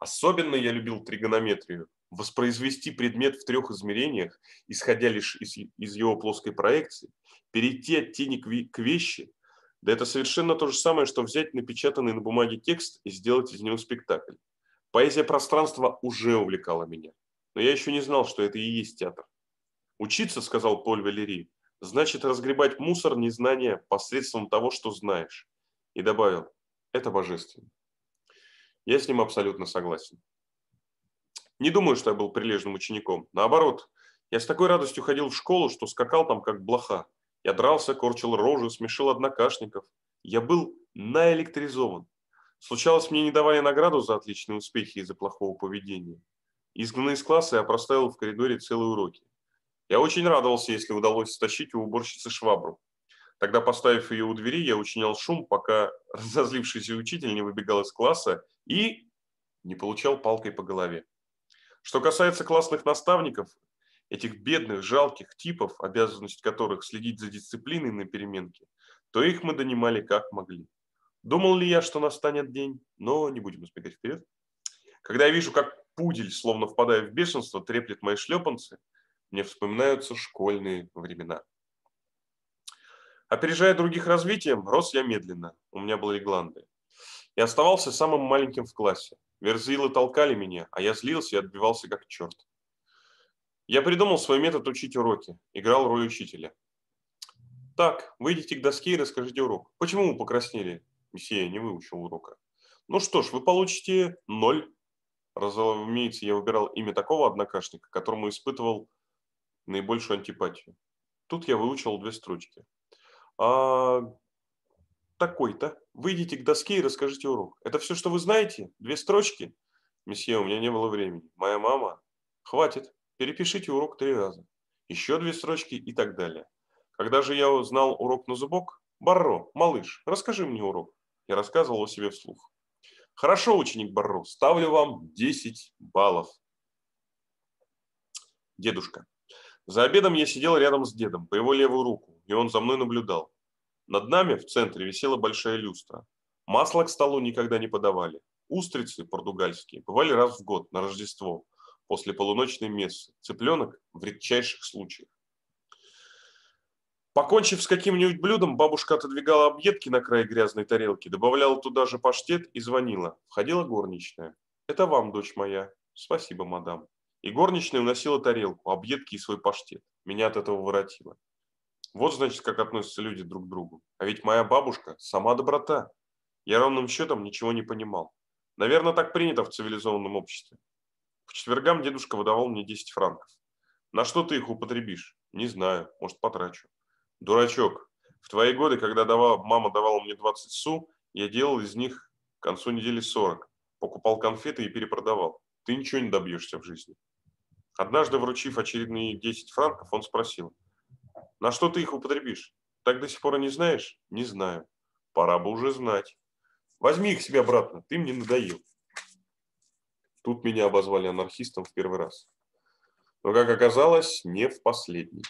Особенно я любил тригонометрию. Воспроизвести предмет в 3 измерениях, исходя лишь из его плоской проекции, перейти от тени к вещи, да это совершенно то же самое, что взять напечатанный на бумаге текст и сделать из него спектакль. Поэзия пространства уже увлекала меня. Но я еще не знал, что это и есть театр. «Учиться, — сказал Поль Валери, — значит разгребать мусор незнания посредством того, что знаешь». И добавил: «Это божественно». Я с ним абсолютно согласен. Не думаю, что я был прилежным учеником. Наоборот, я с такой радостью ходил в школу, что скакал там как блоха. Я дрался, корчил рожу, смешил однокашников. Я был наэлектризован. Случалось, мне не давали награду за отличные успехи из-за плохого поведения. Изгнанный из класса, я проставил в коридоре целые уроки. Я очень радовался, если удалось стащить у уборщицы швабру. Тогда, поставив ее у двери, я учинял шум, пока разозлившийся учитель не выбегал из класса и не получал палкой по голове. Что касается классных наставников, этих бедных, жалких типов, обязанность которых следить за дисциплиной на переменке, то их мы донимали как могли. Думал ли я, что настанет день? Но не будем избегать вперед. Когда я вижу, как пудель, словно впадая в бешенство, треплет мои шлепанцы, мне вспоминаются школьные времена. Опережая других развитием, рос я медленно. У меня были гланды. Я оставался самым маленьким в классе. Верзилы толкали меня, а я злился и отбивался как черт. Я придумал свой метод учить уроки, играл роль учителя. Так, выйдите к доске и расскажите урок. Почему вы покраснели? Месье, я не выучил урока. Ну что ж, вы получите 0. Разумеется, я выбирал имя такого однокашника, которому испытывал наибольшую антипатию. Тут я выучил 2 строчки. А такой-то. Выйдите к доске и расскажите урок. Это все, что вы знаете? 2 строчки? Месье, у меня не было времени. Моя мама. Хватит. Перепишите урок 3 раза. Еще 2 строчки и так далее. Когда же я узнал урок на зубок? Барро, малыш, расскажи мне урок. Я рассказывал о себе вслух. Хорошо, ученик Барро, ставлю вам 10 баллов. Дедушка. За обедом я сидел рядом с дедом, по его левую руку, и он за мной наблюдал. Над нами в центре висела большая люстра. Масло к столу никогда не подавали. Устрицы португальские бывали раз в год, на Рождество, после полуночной мессы. Цыпленок в редчайших случаях. Покончив с каким-нибудь блюдом, бабушка отодвигала объедки на край грязной тарелки, добавляла туда же паштет и звонила. Входила горничная. «Это вам, дочь моя». «Спасибо, мадам». И горничная уносила тарелку, объедки и свой паштет. Меня от этого воротило. Вот, значит, как относятся люди друг к другу. А ведь моя бабушка – сама доброта. Я ровным счетом ничего не понимал. Наверное, так принято в цивилизованном обществе. По четвергам дедушка выдавал мне 10 франков. На что ты их употребишь? Не знаю, может, потрачу. Дурачок, в твои годы, когда мама давала мне 20 су, я делал из них к концу недели 40. Покупал конфеты и перепродавал. Ты ничего не добьешься в жизни. Однажды, вручив очередные 10 франков, он спросил: на что ты их употребишь? Так до сих пор и не знаешь? Не знаю. Пора бы уже знать. Возьми их себе обратно, ты мне надоел. Тут меня обозвали анархистом в первый раз. Но, как оказалось, не в последний.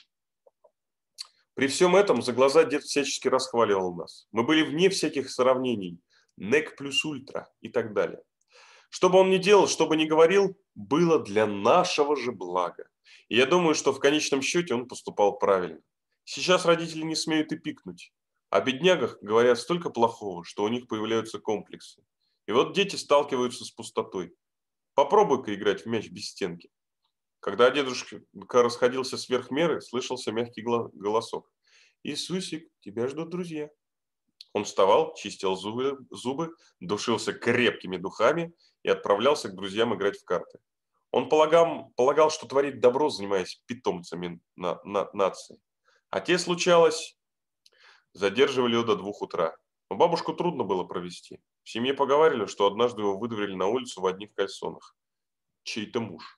При всем этом за глаза дед всячески расхваливал нас. Мы были вне всяких сравнений. Нек плюс ультра и так далее. Что бы он ни делал, что бы ни говорил, было для нашего же блага. И я думаю, что в конечном счете он поступал правильно. Сейчас родители не смеют и пикнуть. О беднягах говорят столько плохого, что у них появляются комплексы. И вот дети сталкиваются с пустотой. Попробуй-ка играть в мяч без стенки. Когда дедушка расходился сверх меры, слышался мягкий голосок. «Иисусик, тебя ждут друзья». Он вставал, чистил зубы, душился крепкими духами и отправлялся к друзьям играть в карты. Он полагал, что творит добро, занимаясь питомцами нации. А те, случалось, задерживали его до 2 утра. Но бабушку трудно было провести. В семье поговаривали, что однажды его выдворили на улицу в одних кальсонах. Чей-то муж.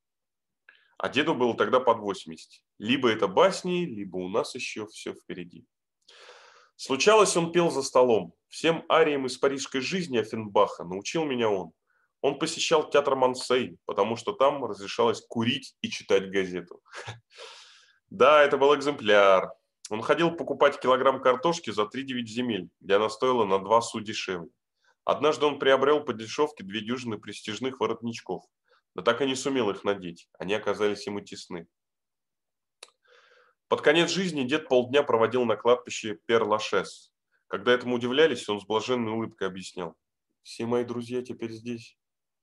А деду было тогда под 80. Либо это басни, либо у нас еще все впереди. Случалось, он пел за столом. Всем ариям из парижской жизни Оффенбаха научил меня он. Он посещал театр Мансей, потому что там разрешалось курить и читать газету. Да, это был экземпляр. Он ходил покупать килограмм картошки за 3,9 земель, где она стоила на 2 су дешевле. Однажды он приобрел по дешевке 2 дюжины престижных воротничков, но так и не сумел их надеть, они оказались ему тесны. Под конец жизни дед полдня проводил на кладбище Пер-Лашез. Когда этому удивлялись, он с блаженной улыбкой объяснял: «Все мои друзья теперь здесь».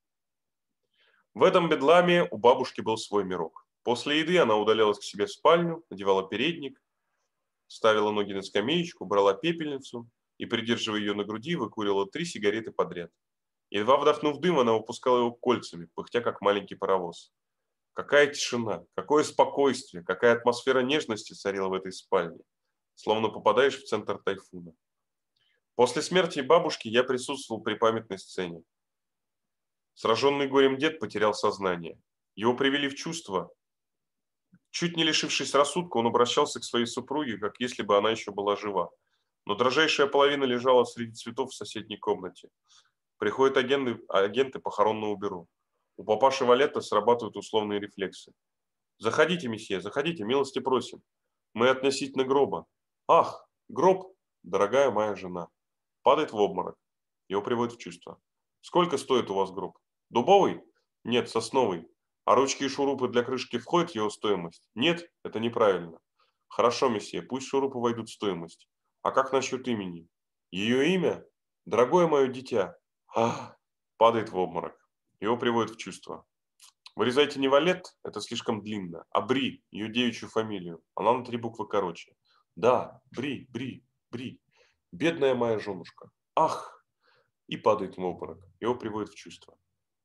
В этом бедламе у бабушки был свой мирок. После еды она удалялась к себе в спальню, надевала передник, ставила ноги на скамеечку, брала пепельницу и, придерживая ее на груди, выкуривала 3 сигареты подряд. Едва вдохнув дым, она выпускала его кольцами, пыхтя как маленький паровоз. Какая тишина, какое спокойствие, какая атмосфера нежности царила в этой спальне, словно попадаешь в центр тайфуна. После смерти бабушки я присутствовал при памятной сцене. Сраженный горем дед потерял сознание. Его привели в чувство. Чуть не лишившись рассудка, он обращался к своей супруге, как если бы она еще была жива. Но дрожайшая половина лежала среди цветов в соседней комнате. Приходят агенты похоронного бюро. У папаши Валетта срабатывают условные рефлексы. «Заходите, месье, заходите, милости просим. Мы относительно гроба». «Ах, гроб, дорогая моя жена». Падает в обморок. Его приводят в чувство. «Сколько стоит у вас гроб? Дубовый? Нет, сосновый. А ручки и шурупы для крышки входят в его стоимость? Нет, это неправильно. Хорошо, месье, пусть шурупы войдут в стоимость. А как насчет имени? Ее имя? Дорогое мое дитя». Падает в обморок. Его приводят в чувство. Вырезайте не Валет, это слишком длинно, а Бри, ее девичью фамилию. Она на 3 буквы короче. Да, Бри, Бри, Бри. Бедная моя женушка. Ах! И падает в обморок. Его приводят в чувство.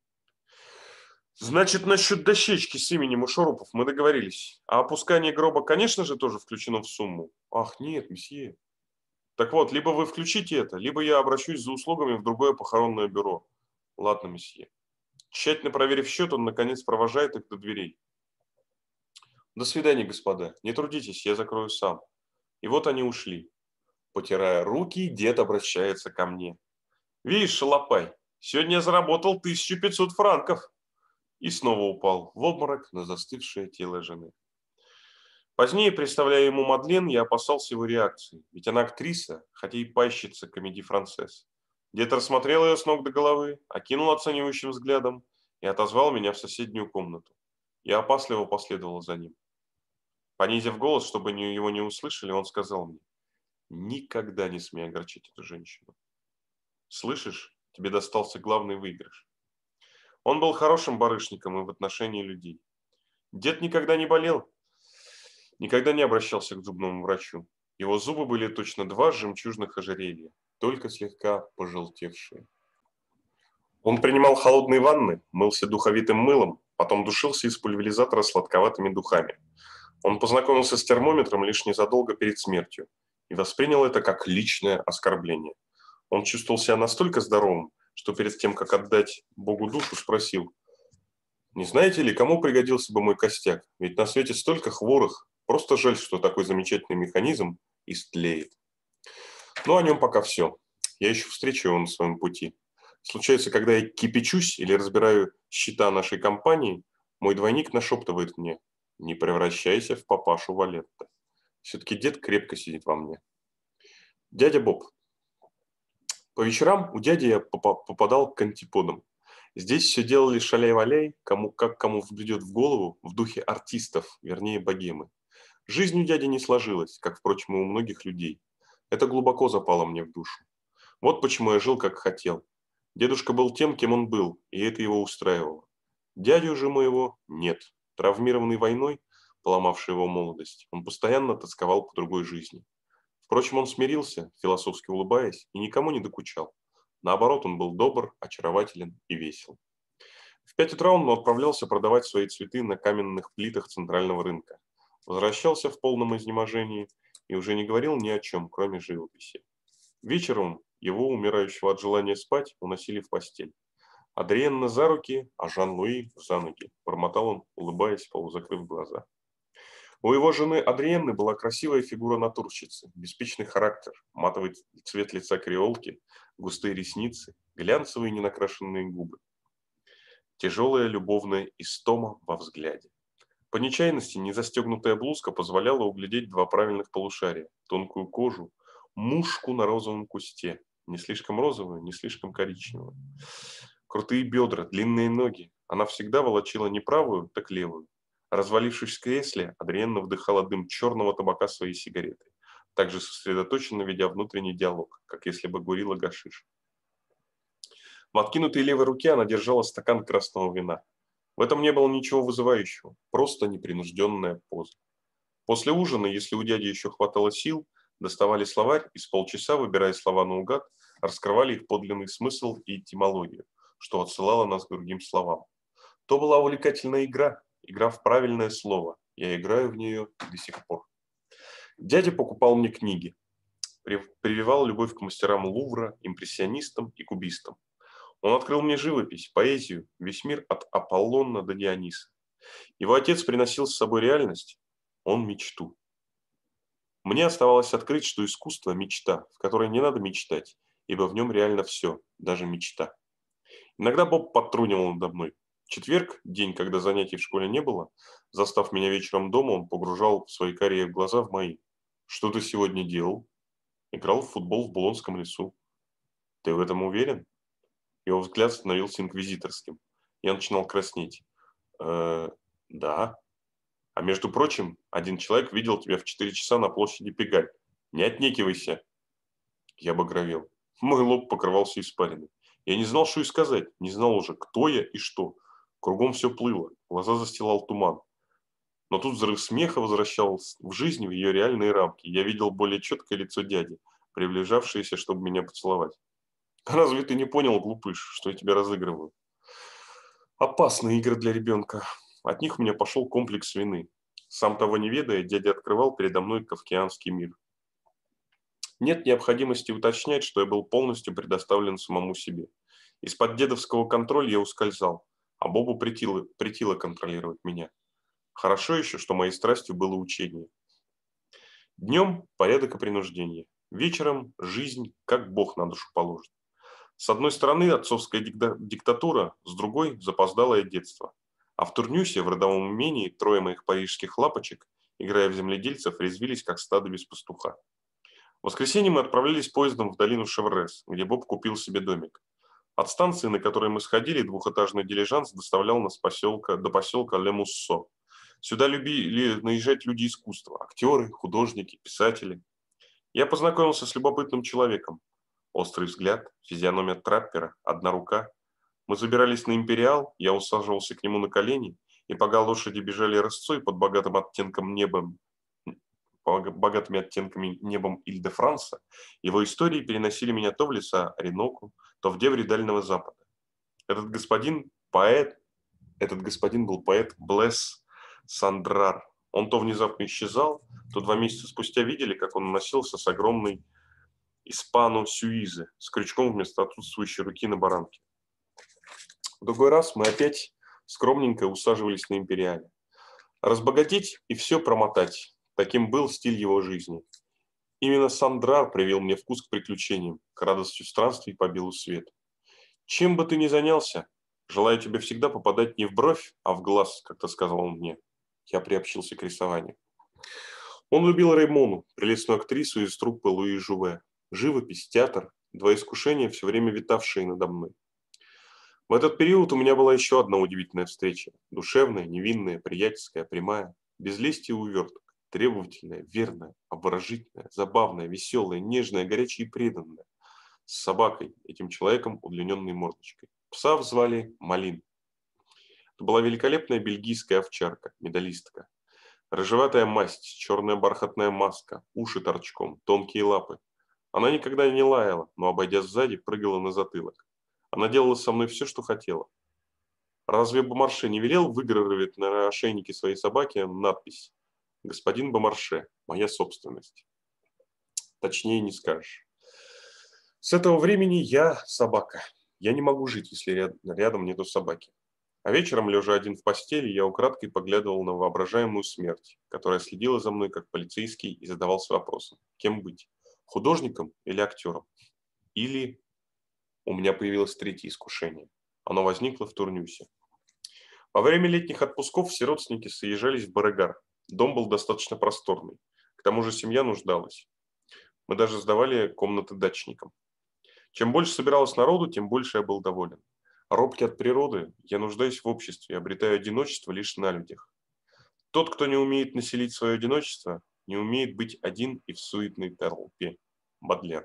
Значит, насчет дощечки с именем и шурупов мы договорились. А опускание гроба, конечно же, тоже включено в сумму. Ах, нет, месье. Так вот, либо вы включите это, либо я обращусь за услугами в другое похоронное бюро. Ладно, месье. Тщательно проверив счет, он, наконец, провожает их до дверей. До свидания, господа. Не трудитесь, я закрою сам. И вот они ушли. Потирая руки, дед обращается ко мне. Видишь, шалопай, сегодня я заработал 1500 франков. И снова упал в обморок на застывшее тело жены. Позднее, представляя ему Мадлен, я опасался его реакции. Ведь она актриса, хотя и пайщица комедий-францесс. Дед рассмотрел ее с ног до головы, окинул оценивающим взглядом и отозвал меня в соседнюю комнату. Я опасливо последовал за ним. Понизив голос, чтобы его не услышали, он сказал мне: «Никогда не смей огорчить эту женщину. Слышишь, тебе достался главный выигрыш». Он был хорошим барышником и в отношении людей. Дед никогда не болел, никогда не обращался к зубному врачу. Его зубы были точно 2 жемчужных ожерелья, только слегка пожелтевшие. Он принимал холодные ванны, мылся духовитым мылом, потом душился из пульверизатора сладковатыми духами. Он познакомился с термометром лишь незадолго перед смертью и воспринял это как личное оскорбление. Он чувствовал себя настолько здоровым, что перед тем, как отдать Богу душу, спросил: «Не знаете ли, кому пригодился бы мой костяк? Ведь на свете столько хворых. Просто жаль, что такой замечательный механизм истлеет». Ну, о нем пока все. Я еще встречу его на своем пути. Случается, когда я кипячусь или разбираю счета нашей компании, мой двойник нашептывает мне: «Не превращайся в папашу Валетта». Все-таки дед крепко сидит во мне. Дядя Боб. По вечерам у дяди я попадал к антиподам. Здесь все делали шаляй-валяй, кому взбредет в голову, в духе артистов, вернее богемы. Жизнь у дяди не сложилась, как, впрочем, и у многих людей. Это глубоко запало мне в душу. Вот почему я жил, как хотел. Дедушка был тем, кем он был, и это его устраивало. Дядю же моего нет. Травмированный войной, поломавший его молодость, он постоянно тосковал по другой жизни. Впрочем, он смирился, философски улыбаясь, и никому не докучал. Наоборот, он был добр, очарователен и весел. В 5 утра он отправлялся продавать свои цветы на каменных плитах центрального рынка. Возвращался в полном изнеможении и уже не говорил ни о чем, кроме живописи. Вечером его, умирающего от желания спать, уносили в постель. Адриенна за руки, а Жан-Луи за ноги, бормотал он, улыбаясь, полузакрыв глаза. У его жены Адриенны была красивая фигура натурщицы, беспечный характер, матовый цвет лица креолки, густые ресницы, глянцевые ненакрашенные губы. Тяжелая любовная истома во взгляде. По нечаянности незастегнутая блузка позволяла углядеть 2 правильных полушария, тонкую кожу, мушку на розовом кусте, Не слишком розовую, не слишком коричневую. Крутые бедра, длинные ноги. Она всегда волочила не правую, так левую. Развалившись в кресле, Адриенна вдыхала дым черного табака своей сигареты, также сосредоточенно ведя внутренний диалог, как если бы курила гашиш. В откинутой левой руке она держала стакан красного вина. В этом не было ничего вызывающего, просто непринужденная поза. После ужина, если у дяди еще хватало сил, доставали словарь и с полчаса, выбирая слова наугад, раскрывали их подлинный смысл и этимологию, что отсылало нас к другим словам. То была увлекательная игра, игра в правильное слово. Я играю в нее до сих пор. Дядя покупал мне книги, прививал любовь к мастерам Лувра, импрессионистам и кубистам. Он открыл мне живопись, поэзию, весь мир от Аполлона до Диониса. Его отец приносил с собой реальность, он мечту. Мне оставалось открыть, что искусство – мечта, в которой не надо мечтать, ибо в нем реально все, даже мечта. Иногда Боб подтрунивал надо мной. В четверг, день, когда занятий в школе не было, застав меня вечером дома, он погружал свои карие глаза в мои. «Что ты сегодня делал?» «Играл в футбол в Булонском лесу». «Ты в этом уверен?» Его взгляд становился инквизиторским. Я начинал краснеть. Да. А между прочим, один человек видел тебя в 4 часа на площади Пегаль. Не отнекивайся. Я багровел. Мой лоб покрывался испариной. Я не знал, что и сказать. Не знал уже, кто я и что. Кругом все плыло. Глаза застилал туман. Но тут взрыв смеха возвращал в жизнь в ее реальные рамки. Я видел более четкое лицо дяди, приближавшееся, чтобы меня поцеловать. Разве ты не понял, глупыш, что я тебя разыгрываю? Опасные игры для ребенка. От них у меня пошел комплекс вины. Сам того не ведая, дядя открывал передо мной кавказский мир. Нет необходимости уточнять, что я был полностью предоставлен самому себе. Из-под дедовского контроля я ускользал, а Бобу претило контролировать меня. Хорошо еще, что моей страстью было учение. Днем порядок и принуждение. Вечером жизнь, как Бог на душу положит. С одной стороны отцовская диктатура, с другой запоздалое детство. А в Турнюсе, в родовом имении, трое моих парижских лапочек, играя в земледельцев, резвились, как стадо без пастуха. В воскресенье мы отправлялись поездом в долину Шеврес, где Боб купил себе домик. От станции, на которой мы сходили, двухэтажный дилижанс доставлял нас до поселка Ле-Муссо. Сюда любили наезжать люди искусства, актеры, художники, писатели. Я познакомился с любопытным человеком. Острый взгляд, физиономия траппера, одна рука. Мы забирались на «Империал», я усаживался к нему на колени, и пока лошади бежали рысцой под богатыми оттенками небом Иль-де-Франса, его истории переносили меня то в леса Ореноку, то в дебри Дальнего Запада. Этот господин был поэт Блэс Сандрар. Он то внезапно исчезал, то 2 месяца спустя видели, как он носился с огромной Испану Сюизы с крючком вместо отсутствующей руки на баранке. В другой раз мы опять скромненько усаживались на «Империале». Разбогатеть и все промотать. Таким был стиль его жизни. Именно Сандрар привел мне вкус к приключениям, к радости странствий по белу свету. Чем бы ты ни занялся, желаю тебе всегда попадать не в бровь, а в глаз, как-то сказал он мне. Я приобщился к рисованию. Он любил Реймону, прелестную актрису из труппы Луи Жуве. Живопись, театр, 2 искушения, все время витавшие надо мной. В этот период у меня была еще одна удивительная встреча. Душевная, невинная, приятельская, прямая, без лести и уверток. Требовательная, верная, обворожительная, забавная, веселая, нежная, горячая и преданная. С собакой, этим человеком, удлиненной мордочкой. Пса звали Малин. Это была великолепная бельгийская овчарка, медалистка. Рыжеватая масть, черная бархатная маска, уши торчком, тонкие лапы. Она никогда не лаяла, но, обойдя сзади, прыгала на затылок. Она делала со мной все, что хотела. Разве Бомарше не велел выгравировать на ошейнике своей собаки надпись «Господин Бомарше, моя собственность»? Точнее не скажешь. С этого времени я собака. Я не могу жить, если рядом нету собаки. А вечером, лежа один в постели, я украдкой поглядывал на воображаемую смерть, которая следила за мной как полицейский и задавался вопросом, кем быть, художником или актером? Или у меня появилось третье искушение. Оно возникло в Турнюсе. Во время летних отпусков все родственники съезжались в Барыгар. Дом был достаточно просторный. К тому же семья нуждалась. Мы даже сдавали комнаты дачникам. Чем больше собиралось народу, тем больше я был доволен. Робкий от природы, я нуждаюсь в обществе и обретаю одиночество лишь на людях. Тот, кто не умеет населить свое одиночество, не умеет быть один и в суетной толпе. Бодлер.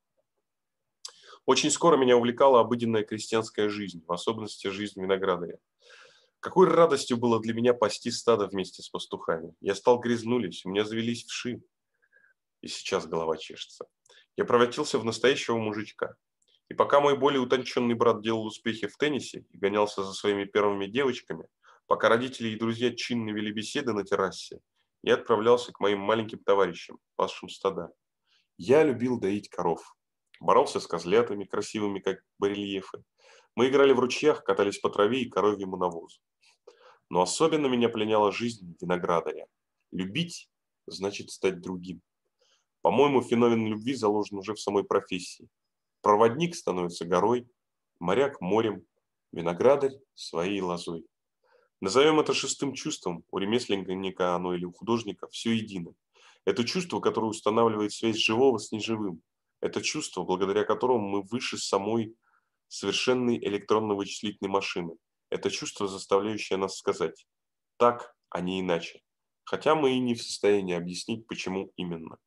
Очень скоро меня увлекала обыденная крестьянская жизнь, в особенности жизнь виноградаря. Какой радостью было для меня пасти стадо вместе с пастухами. Я стал грязнулись, у меня завелись вши, и сейчас голова чешется. Я превратился в настоящего мужичка. И пока мой более утонченный брат делал успехи в теннисе и гонялся за своими первыми девочками, пока родители и друзья чинно вели беседы на террасе, я отправлялся к моим маленьким товарищам, пасшим стада. Я любил доить коров. Боролся с козлятами, красивыми как барельефы. Мы играли в ручьях, катались по траве и коровьему навозу. Но особенно меня пленяла жизнь виноградаря. Любить значит стать другим. По-моему, феномен любви заложен уже в самой профессии. Проводник становится горой, моряк морем, виноградарь своей лозой. Назовем это шестым чувством, у ремесленника оно или у художника все едино. Это чувство, которое устанавливает связь живого с неживым. Это чувство, благодаря которому мы выше самой совершенной электронно-вычислительной машины. Это чувство, заставляющее нас сказать «так, а не иначе». Хотя мы и не в состоянии объяснить, почему именно.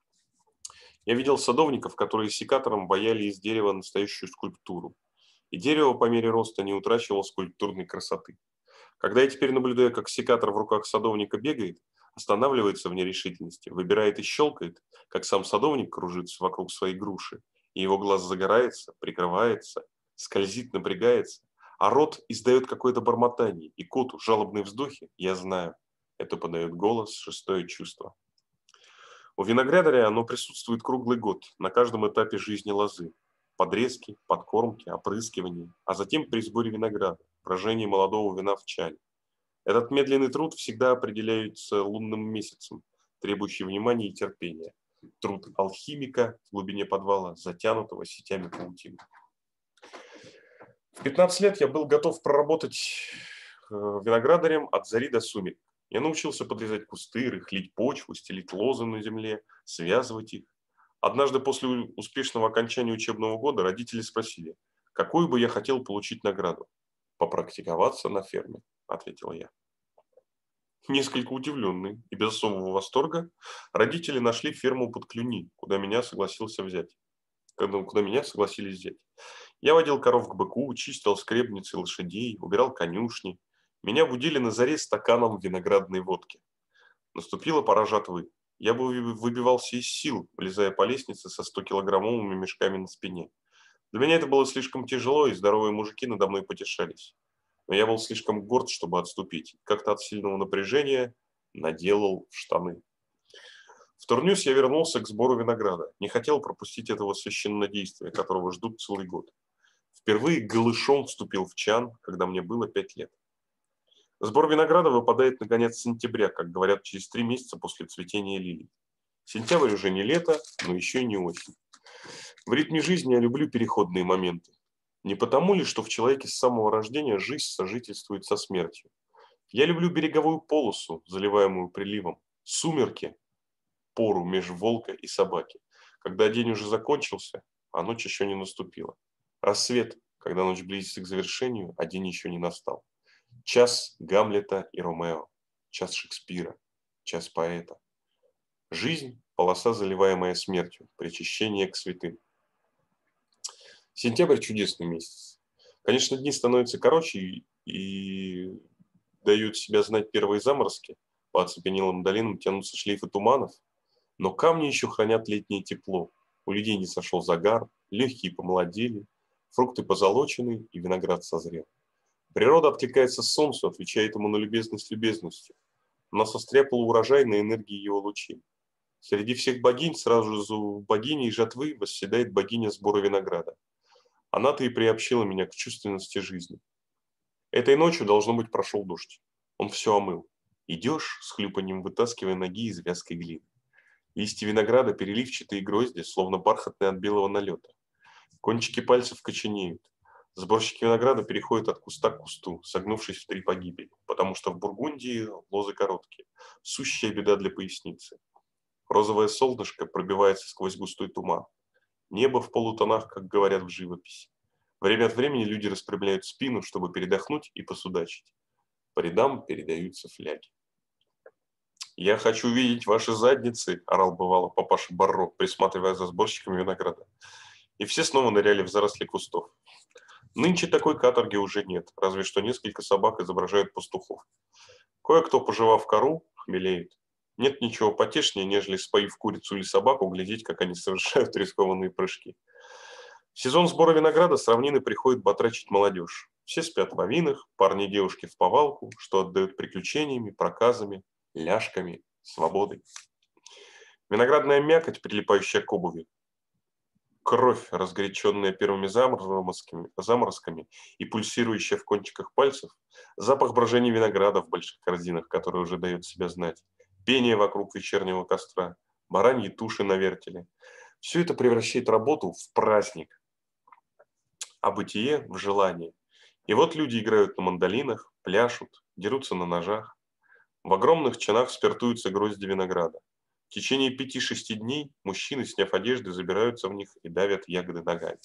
Я видел садовников, которые секатором ваяли из дерева настоящую скульптуру. И дерево по мере роста не утрачивало скульптурной красоты. Когда я теперь наблюдаю, как секатор в руках садовника бегает, останавливается в нерешительности, выбирает и щелкает, как сам садовник кружится вокруг своей груши, и его глаз загорается, прикрывается, скользит, напрягается, а рот издает какое-то бормотание, и коту жалобные вздохи, я знаю, это подает голос шестое чувство. У виноградаря оно присутствует круглый год, на каждом этапе жизни лозы. Подрезки, подкормки, опрыскивание, а затем при сборе винограда, брожении молодого вина в чане. Этот медленный труд всегда определяется лунным месяцем, требующий внимания и терпения. Труд алхимика в глубине подвала, затянутого сетями паутины. В 15 лет я был готов проработать виноградарем от зари до сумерек. Я научился подрезать кусты, рыхлить почву, стелить лозы на земле, связывать их. Однажды после успешного окончания учебного года родители спросили, какую бы я хотел получить награду. «Попрактиковаться на ферме», — ответил я. Несколько удивленный и без особого восторга, родители нашли ферму под Клюни, куда меня согласились взять. Я водил коров к быку, чистил скребницы лошадей, убирал конюшни. Меня будили на заре стаканом виноградной водки. Наступила пора жатвы. Я бы выбивался из сил, влезая по лестнице со 100-килограммовыми мешками на спине. Для меня это было слишком тяжело, и здоровые мужики надо мной потешались. Но я был слишком горд, чтобы отступить. Как-то от сильного напряжения наделал в штаны. В Турнюс я вернулся к сбору винограда. Не хотел пропустить этого священнодействия, которого ждут целый год. Впервые голышом вступил в чан, когда мне было 5 лет. Сбор винограда выпадает на конец сентября, как говорят, через 3 месяца после цветения лилий. Сентябрь уже не лето, но еще и не осень. В ритме жизни я люблю переходные моменты. Не потому ли, что в человеке с самого рождения жизнь сожительствует со смертью? Я люблю береговую полосу, заливаемую приливом, сумерки, пору меж волка и собаки, когда день уже закончился, а ночь еще не наступила. Рассвет, когда ночь близится к завершению, а день еще не настал. Час Гамлета и Ромео, час Шекспира, час поэта. Жизнь – полоса, заливаемая смертью, причащение к святым. Сентябрь – чудесный месяц. Конечно, дни становятся короче и дают себя знать первые заморозки. По оцепенелым долинам тянутся шлейфы туманов. Но камни еще хранят летнее тепло. У людей не сошел загар, легкие помолодели, фрукты позолочены и виноград созрел. Природа откликается солнцу, отвечает ему на любезность любезностью. Она состряпала урожай на энергии его лучей. Среди всех богинь сразу же за богиней жатвы восседает богиня сбора винограда. Она-то и приобщила меня к чувственности жизни. Этой ночью, должно быть, прошел дождь. Он все омыл. Идешь, с хлюпаньем вытаскивая ноги из вязкой глины. Листья винограда переливчатые грозди, словно бархатные от белого налета. Кончики пальцев коченеют. Сборщики винограда переходят от куста к кусту, согнувшись в 3 погибели, потому что в Бургундии лозы короткие. Сущая беда для поясницы. Розовое солнышко пробивается сквозь густой туман. Небо в полутонах, как говорят в живописи. Время от времени люди распрямляют спину, чтобы передохнуть и посудачить. По рядам передаются фляги. «Я хочу видеть ваши задницы», – орал бывало папаша Барро, присматривая за сборщиками винограда. И все снова ныряли в заросли кустов. Нынче такой каторги уже нет, разве что несколько собак изображают пастухов. Кое-кто, пожевав кору, хмелеет. Нет ничего потешнее, нежели, споив курицу или собаку, глядеть, как они совершают рискованные прыжки. В сезон сбора винограда с равнины приходит батрачить молодежь. Все спят в авинах, парни и девушки в повалку, что отдают приключениями, проказами, ляжками, свободой. Виноградная мякоть, прилипающая к обуви, кровь, разгоряченная первыми заморозками и пульсирующая в кончиках пальцев, запах брожения винограда в больших корзинах, который уже дает себя знать, пение вокруг вечернего костра, бараньи туши на вертеле. Все это превращает работу в праздник, а бытие в желание. И вот люди играют на мандолинах, пляшут, дерутся на ножах. В огромных чанах спиртуются грозди винограда. В течение 5-6 дней мужчины, сняв одежды, забираются в них и давят ягоды ногами.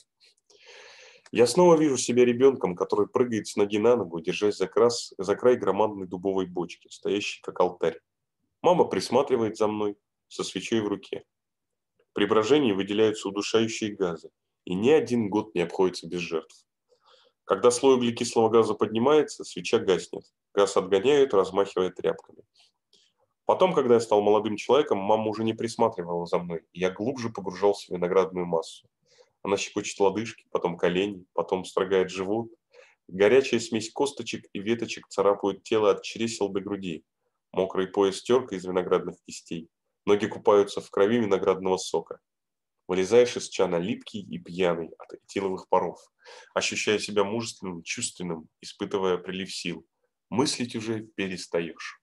Я снова вижу себя ребенком, который прыгает с ноги на ногу, держась за край громадной дубовой бочки, стоящей как алтарь. Мама присматривает за мной со свечой в руке. При брожении выделяются удушающие газы, и ни один год не обходится без жертв. Когда слой углекислого газа поднимается, свеча гаснет. Газ отгоняют, размахивая тряпками. Потом, когда я стал молодым человеком, мама уже не присматривала за мной, и я глубже погружался в виноградную массу. Она щекочет лодыжки, потом колени, потом строгает живот. Горячая смесь косточек и веточек царапают тело от чресел до грудей. Мокрый пояс терка из виноградных кистей. Ноги купаются в крови виноградного сока. Вылезаешь из чана липкий и пьяный от этиловых паров, ощущая себя мужественным, чувственным, испытывая прилив сил. Мыслить уже перестаешь.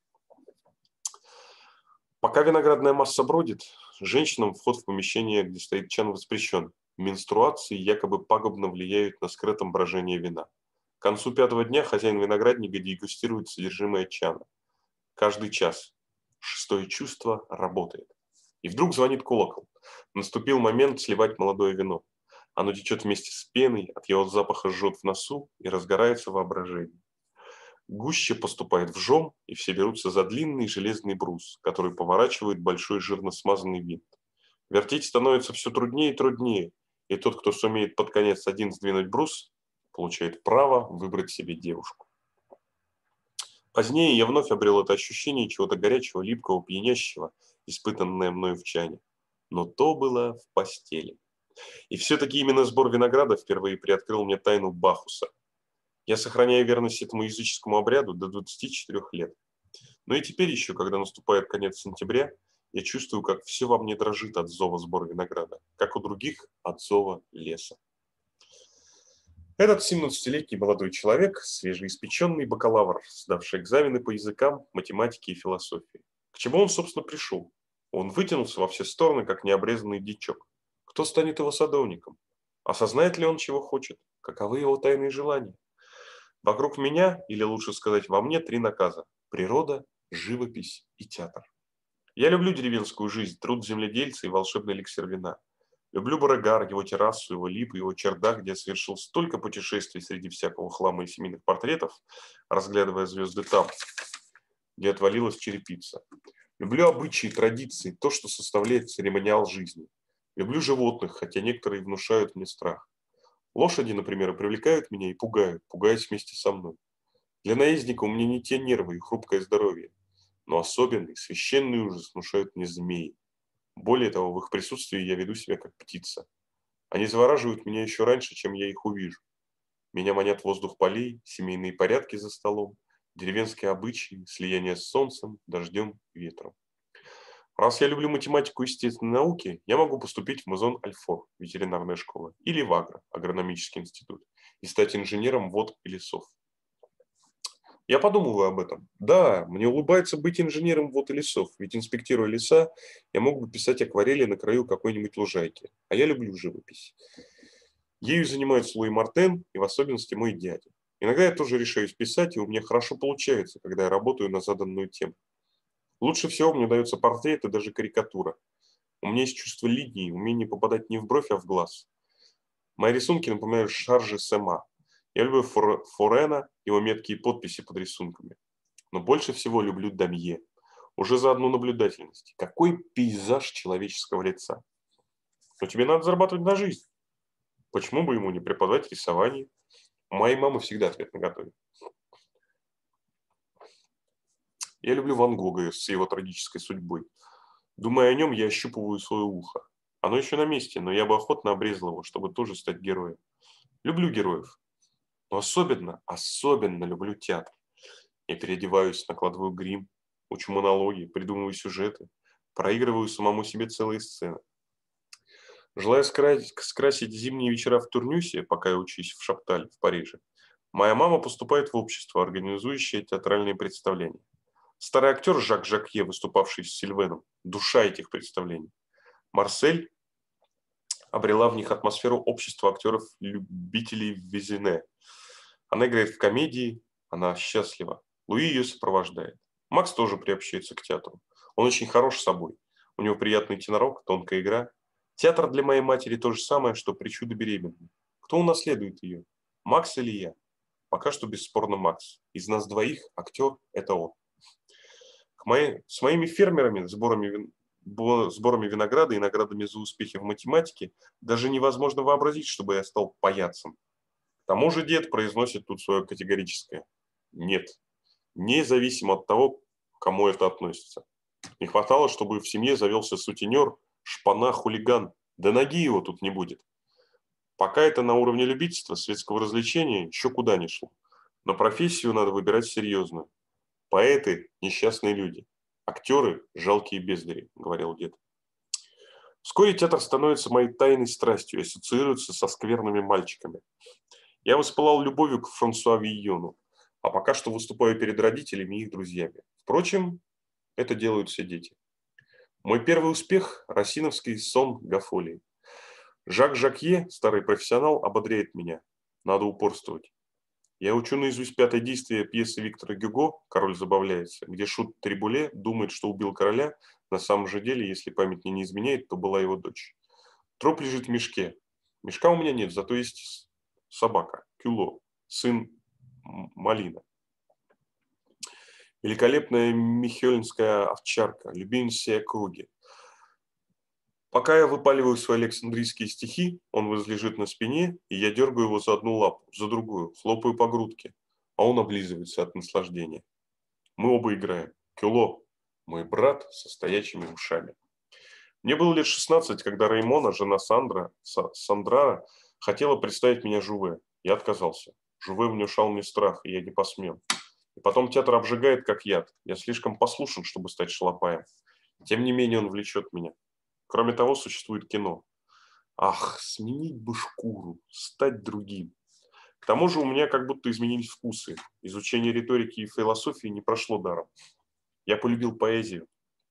Пока виноградная масса бродит, женщинам вход в помещение, где стоит чан, воспрещен. Менструации якобы пагубно влияют на скрытом брожение вина. К концу 5-го дня хозяин виноградника дегустирует содержимое чана. Каждый час. 6-е чувство работает. И вдруг звонит колокол. Наступил момент сливать молодое вино. Оно течет вместе с пеной, от его запаха жжет в носу и разгорается воображение. Гуще поступает вжом, и все берутся за длинный железный брус, который поворачивает большой жирно смазанный винт. Вертеть становится все труднее и труднее, и тот, кто сумеет под конец один сдвинуть брус, получает право выбрать себе девушку. Позднее я вновь обрел это ощущение чего-то горячего, липкого, пьянящего, испытанное мною в чане. Но то было в постели. И все-таки именно сбор винограда впервые приоткрыл мне тайну Бахуса. Я сохраняю верность этому языческому обряду до 24 лет. Но и теперь еще, когда наступает конец сентября, я чувствую, как все во мне дрожит от зова сбора винограда, как у других от зова леса. Этот 17-летний молодой человек, свежеиспеченный бакалавр, сдавший экзамены по языкам, математике и философии. К чему он, собственно, пришел? Он вытянулся во все стороны, как необрезанный дичок. Кто станет его садовником? Осознает ли он, чего хочет? Каковы его тайные желания? Вокруг меня, или лучше сказать, во мне 3 наказа: природа, живопись и театр. Я люблю деревенскую жизнь, труд земледельца и волшебный эликсир вина. Люблю Барыгар, его террасу, его липы, его чердак, где я совершил столько путешествий среди всякого хлама и семейных портретов, разглядывая звезды там, где отвалилась черепица. Люблю обычаи, традиции, то, что составляет церемониал жизни. Люблю животных, хотя некоторые внушают мне страх. Лошади, например, привлекают меня и пугают, пугаясь вместе со мной. Для наездника у меня не те нервы и хрупкое здоровье, но особенный, священный ужас внушают мне змеи. Более того, в их присутствии я веду себя как птица. Они завораживают меня еще раньше, чем я их увижу. Меня манят воздух полей, семейные порядки за столом, деревенские обычаи, слияние с солнцем, дождем и ветром. Раз я люблю математику и естественные науки, я могу поступить в Мазон-Альфор, ветеринарная школа, или в Агро, агрономический институт, и стать инженером вод и лесов. Я подумываю об этом. Да, мне улыбается быть инженером вод и лесов, ведь, инспектируя леса, я мог бы писать акварели на краю какой-нибудь лужайки. А я люблю живопись. Ею занимаются Луи Мартен и в особенности мой дядя. Иногда я тоже решаюсь писать, и у меня хорошо получается, когда я работаю на заданную тему. Лучше всего мне дается портрет и даже карикатура. У меня есть чувство линии, умение попадать не в бровь, а в глаз. Мои рисунки напоминают шаржи Сема. Я люблю Форена, его меткие подписи под рисунками. Но больше всего люблю Дамье. Уже за одну наблюдательность. Какой пейзаж человеческого лица. Но тебе надо зарабатывать на жизнь. Почему бы ему не преподавать рисование? У моей мамы всегда ответ наготове. Я люблю Ван Гога с его трагической судьбой. Думая о нем, я ощупываю свое ухо. Оно еще на месте, но я бы охотно обрезал его, чтобы тоже стать героем. Люблю героев. Но особенно люблю театр. Я переодеваюсь, накладываю грим, учу монологи, придумываю сюжеты, проигрываю самому себе целые сцены. Желая скрасить зимние вечера в Турнюсе, пока я учусь в Шапталь в Париже, моя мама поступает в общество, организующее театральные представления. Старый актер Жак Жакье, выступавший с Сильвеном, душа этих представлений. Марсель обрела в них атмосферу общества актеров-любителей Визине. Она играет в комедии, она счастлива. Луи ее сопровождает. Макс тоже приобщается к театру. Он очень хорош собой. У него приятный тенорок, тонкая игра. Театр для моей матери то же самое, что причуда беременной. Кто унаследует ее? Макс или я? Пока что бесспорно Макс. Из нас двоих актер – это он. С моими фермерами, сборами винограда и наградами за успехи в математике даже невозможно вообразить, чтобы я стал паяцем. К тому же дед произносит тут свое категорическое «нет», независимо от того, к кому это относится. Не хватало, чтобы в семье завелся сутенер, шпана, хулиган. Да ноги его тут не будет. Пока это на уровне любительства, светского развлечения, еще куда ни шло. Но профессию надо выбирать серьезную. Поэты – несчастные люди. Актеры – жалкие бездари, говорил дед. Вскоре театр становится моей тайной страстью и ассоциируется со скверными мальчиками. Я воспылал любовью к Франсуа Вийону, а пока что выступаю перед родителями и их друзьями. Впрочем, это делают все дети. Мой первый успех – Росиновский сон Гафолии. Жак Жакье, старый профессионал, ободряет меня. Надо упорствовать. Я учу наизусть пятое действие пьесы Виктора Гюго «Король забавляется», где шут Трибуле думает, что убил короля, на самом же деле, если память мне не изменяет, то была его дочь. Труп лежит в мешке. Мешка у меня нет, зато есть собака, Кюло, сын Малина. Великолепная михельнская овчарка, любимец округи. Пока я выпаливаю свои александрийские стихи, он возлежит на спине, и я дергаю его за одну лапу, за другую, хлопаю по грудке, а он облизывается от наслаждения. Мы оба играем. Кюло, мой брат со стоячими ушами. Мне было лет 16, когда Раймона, жена Сандрара, хотела представить меня Жуве. Я отказался. Жуве внушал мне страх, и я не посмел. И потом театр обжигает, как яд. Я слишком послушен, чтобы стать шалопаем. Тем не менее он влечет меня. Кроме того, существует кино. Ах, сменить бы шкуру, стать другим. К тому же у меня как будто изменились вкусы. Изучение риторики и философии не прошло даром. Я полюбил поэзию,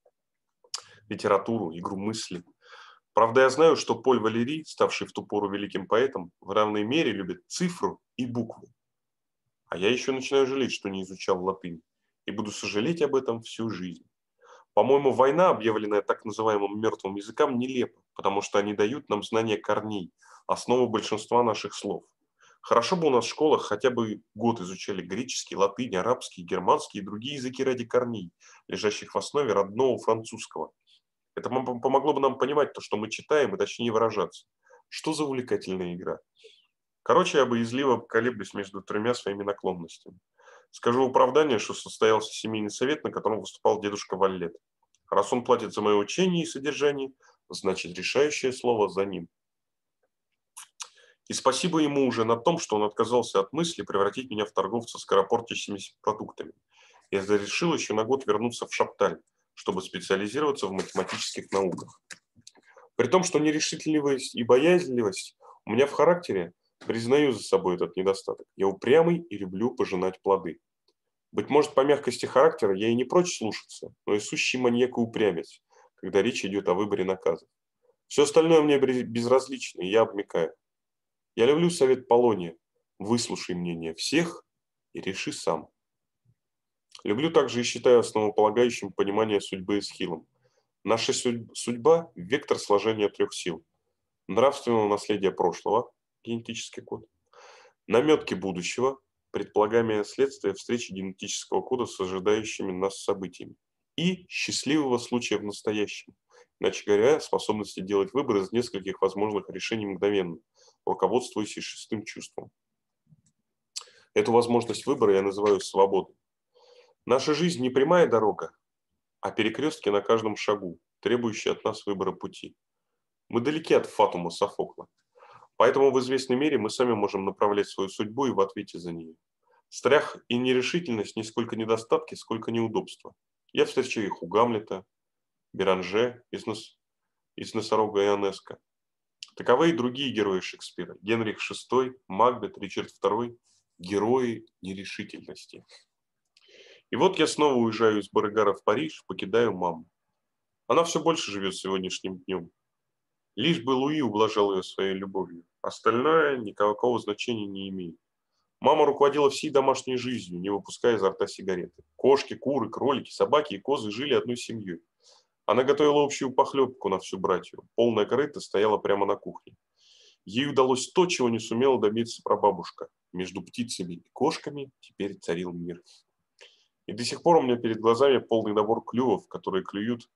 литературу, игру мысли. Правда, я знаю, что Поль Валери, ставший в ту пору великим поэтом, в равной мере любит цифру и букву. А я еще начинаю жалеть, что не изучал латынь. И буду сожалеть об этом всю жизнь. По-моему, война, объявленная так называемым мертвым языкам, нелепа, потому что они дают нам знание корней, основу большинства наших слов. Хорошо бы у нас в школах хотя бы год изучали греческий, латынь, арабский, германский и другие языки ради корней, лежащих в основе родного французского. Это помогло бы нам понимать то, что мы читаем, и точнее выражаться. Что за увлекательная игра? Короче, я боязливо колеблюсь между тремя своими наклонностями. Скажу в оправдание, что состоялся семейный совет, на котором выступал дедушка Валлет. Раз он платит за мое учение и содержание, значит решающее слово за ним. И спасибо ему уже на том, что он отказался от мысли превратить меня в торговца скоропортящимися продуктами. Я решил еще на год вернуться в Шапталь, чтобы специализироваться в математических науках. При том, что нерешительность и боязливость у меня в характере, признаю за собой этот недостаток. Я упрямый и люблю пожинать плоды. Быть может, по мягкости характера я и не прочь слушаться, но и сущий маньяк и упрямец, когда речь идет о выборе наказов. Все остальное мне безразлично, и я обмякаю. Я люблю совет Полония. Выслушай мнение всех и реши сам. Люблю также и считаю основополагающим понимание судьбы Эсхилом. Наша судьба – вектор сложения трех сил. Нравственного наследия прошлого, генетический код, наметки будущего, предполагаемое следствие встречи генетического кода с ожидающими нас событиями, и счастливого случая в настоящем, иначе говоря, способности делать выбор из нескольких возможных решений мгновенно, руководствуясь шестым чувством. Эту возможность выбора я называю свободой. Наша жизнь не прямая дорога, а перекрестки на каждом шагу, требующие от нас выбора пути. Мы далеки от фатума Софокла. Поэтому в известной мере мы сами можем направлять свою судьбу и в ответе за нее. Страх и нерешительность не сколько недостатки, сколько неудобства. Я встречаю их у Гамлета, Беранже из «Носорога Ионеско». Таковы и другие герои Шекспира. Генрих VI, Макбет, Ричард II – герои нерешительности. И вот я снова уезжаю из Боригара в Париж, покидаю маму. Она все больше живет сегодняшним днем. Лишь бы Луи ублажал ее своей любовью. Остальное никакого значения не имеет. Мама руководила всей домашней жизнью, не выпуская изо рта сигареты. Кошки, куры, кролики, собаки и козы жили одной семьей. Она готовила общую похлебку на всю братью. Полная корыта стояла прямо на кухне. Ей удалось то, чего не сумела добиться прабабушка. Между птицами и кошками теперь царил мир. И до сих пор у меня перед глазами полный набор клювов, которые клюют,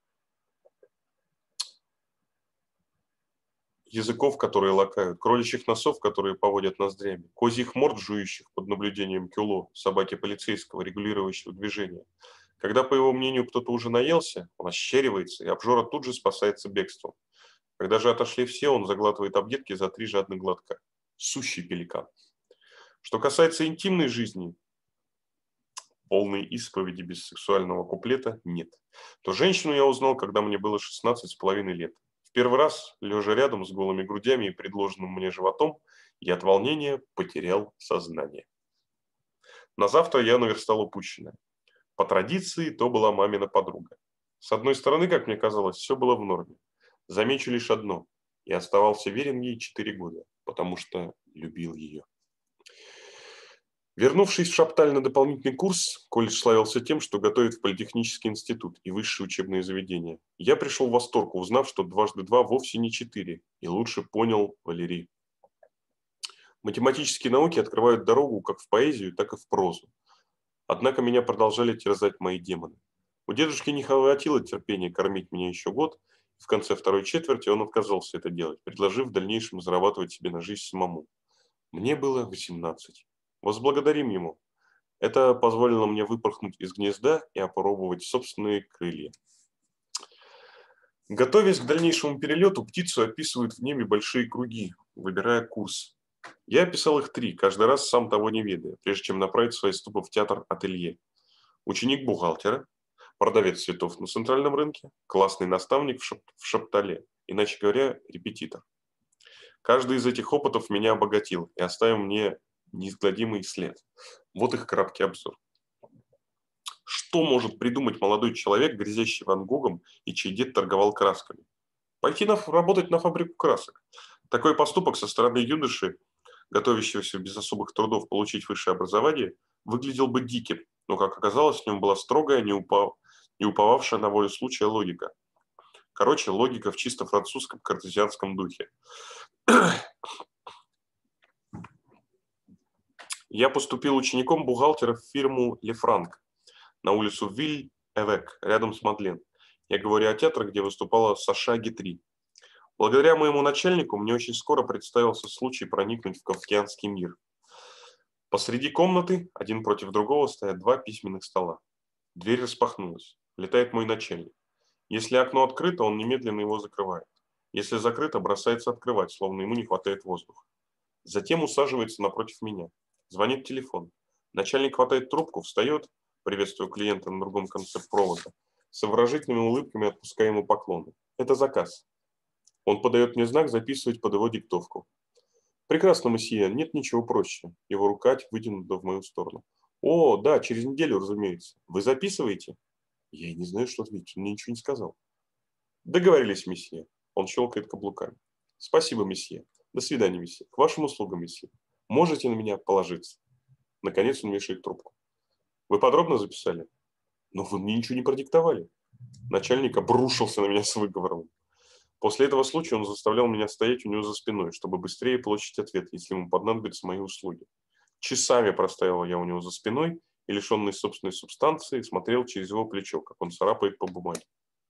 языков, которые лакают, кроличьих носов, которые поводят ноздрями, козьих морд, жующих под наблюдением Кюло, собаки полицейского, регулирующего движение. Когда, по его мнению, кто-то уже наелся, он ощеривается, и обжора тут же спасается бегством. Когда же отошли все, он заглатывает объедки за 3 жадных глотка. Сущий пеликан. Что касается интимной жизни, полной исповеди без сексуального куплета нет. То женщину я узнал, когда мне было 16,5 лет. В первый раз, лежа рядом с голыми грудями и предложенным мне животом, я от волнения потерял сознание. На завтра я наверстал упущенное. По традиции, то была мамина подруга. С одной стороны, как мне казалось, все было в норме. Замечу лишь одно. Я оставался верен ей 4 года, потому что любил ее. Вернувшись в Шапталь на дополнительный курс, колледж славился тем, что готовит в политехнический институт и высшие учебные заведения. Я пришел в восторг, узнав, что 2 × 2 вовсе не 4, и лучше понял Валерий. Математические науки открывают дорогу как в поэзию, так и в прозу. Однако меня продолжали терзать мои демоны. У дедушки не хватило терпения кормить меня еще год, и в конце второй четверти он отказался это делать, предложив в дальнейшем зарабатывать себе на жизнь самому. Мне было 18. Возблагодарим ему. Это позволило мне выпорхнуть из гнезда и опробовать собственные крылья. Готовясь к дальнейшему перелету, птицу описывают в небе большие круги, выбирая курс. Я описал их 3, каждый раз сам того не ведая, прежде чем направить свои стопы в театр-ателье. Ученик бухгалтера, продавец цветов на центральном рынке, классный наставник в Шаптале, иначе говоря, репетитор. Каждый из этих опытов меня обогатил и оставил мне неизгладимый след. Вот их краткий обзор. Что может придумать молодой человек, грязящий Ван Гогом и чей дед торговал красками? Пойти работать на фабрику красок. Такой поступок со стороны юноши, готовящегося без особых трудов получить высшее образование, выглядел бы диким, но, как оказалось, в нем была строгая, не уповавшая на волю случая логика. Короче, логика в чисто французском картезианском духе. Я поступил учеником бухгалтера в фирму «Лефранк» на улицу Виль-Эвек, рядом с Мадлен. Я говорю о театре, где выступала Саша Гитри. Благодаря моему начальнику мне очень скоро представился случай проникнуть в кафкианский мир. Посреди комнаты, один против другого, стоят 2 письменных стола. Дверь распахнулась. Влетает мой начальник. Если окно открыто, он немедленно его закрывает. Если закрыто, бросается открывать, словно ему не хватает воздуха. Затем усаживается напротив меня. Звонит телефон. Начальник хватает трубку, встает, приветствуя клиента на другом конце провода, с обворожительными улыбками отпуская ему поклоны. Это заказ. Он подает мне знак записывать под его диктовку. Прекрасно, месье, нет ничего проще. Его рука вытянута в мою сторону. О, да, через неделю, разумеется. Вы записываете? Я и не знаю, что ответить, он мне ничего не сказал. Договорились, месье. Он щелкает каблуками. Спасибо, месье. До свидания, месье. К вашим услугам, месье. Можете на меня положиться. Наконец он вешает трубку. Вы подробно записали? Но вы мне ничего не продиктовали. Начальник обрушился на меня с выговором. После этого случая он заставлял меня стоять у него за спиной, чтобы быстрее получить ответ, если ему понадобятся мои услуги. Часами простоял я у него за спиной и, лишенный собственной субстанции, смотрел через его плечо, как он царапает по бумаге.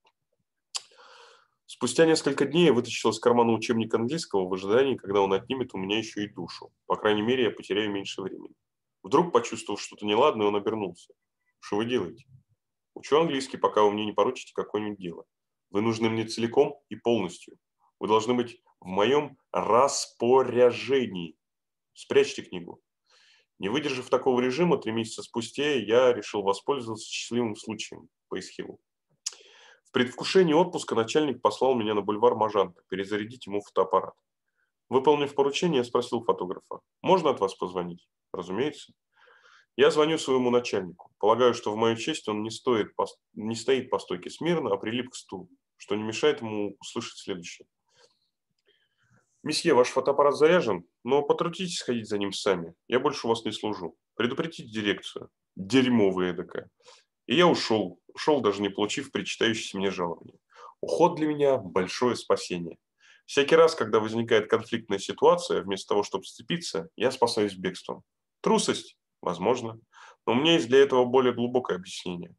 Спустя несколько дней я вытащил из кармана учебник английского в ожидании, когда он отнимет у меня еще и душу. По крайней мере, я потеряю меньше времени. Вдруг, почувствовав что-то неладное, он обернулся. «Что вы делаете?» «Учу английский, пока вы мне не поручите какое-нибудь дело. Вы нужны мне целиком и полностью. Вы должны быть в моем распоряжении. Спрячьте книгу». Не выдержав такого режима, 3 месяца спустя я решил воспользоваться счастливым случаем по Исхилу. В предвкушении отпуска начальник послал меня на бульвар Мажанка перезарядить ему фотоаппарат. Выполнив поручение, я спросил фотографа: «Можно от вас позвонить?» «Разумеется». Я звоню своему начальнику. Полагаю, что в мою честь он не стоит не стоит по стойке смирно, а прилип к стулу, что не мешает ему услышать следующее. «Месье, ваш фотоаппарат заряжен, но потрудитесь сходить за ним сами. Я больше у вас не служу. Предупредите дирекцию. Дерьмо вы эдакое». И я ушел, даже не получив причитающееся мне жалование. Уход для меня – большое спасение. Всякий раз, когда возникает конфликтная ситуация, вместо того, чтобы сцепиться, я спасаюсь бегством. Трусость? Возможно. Но у меня есть для этого более глубокое объяснение.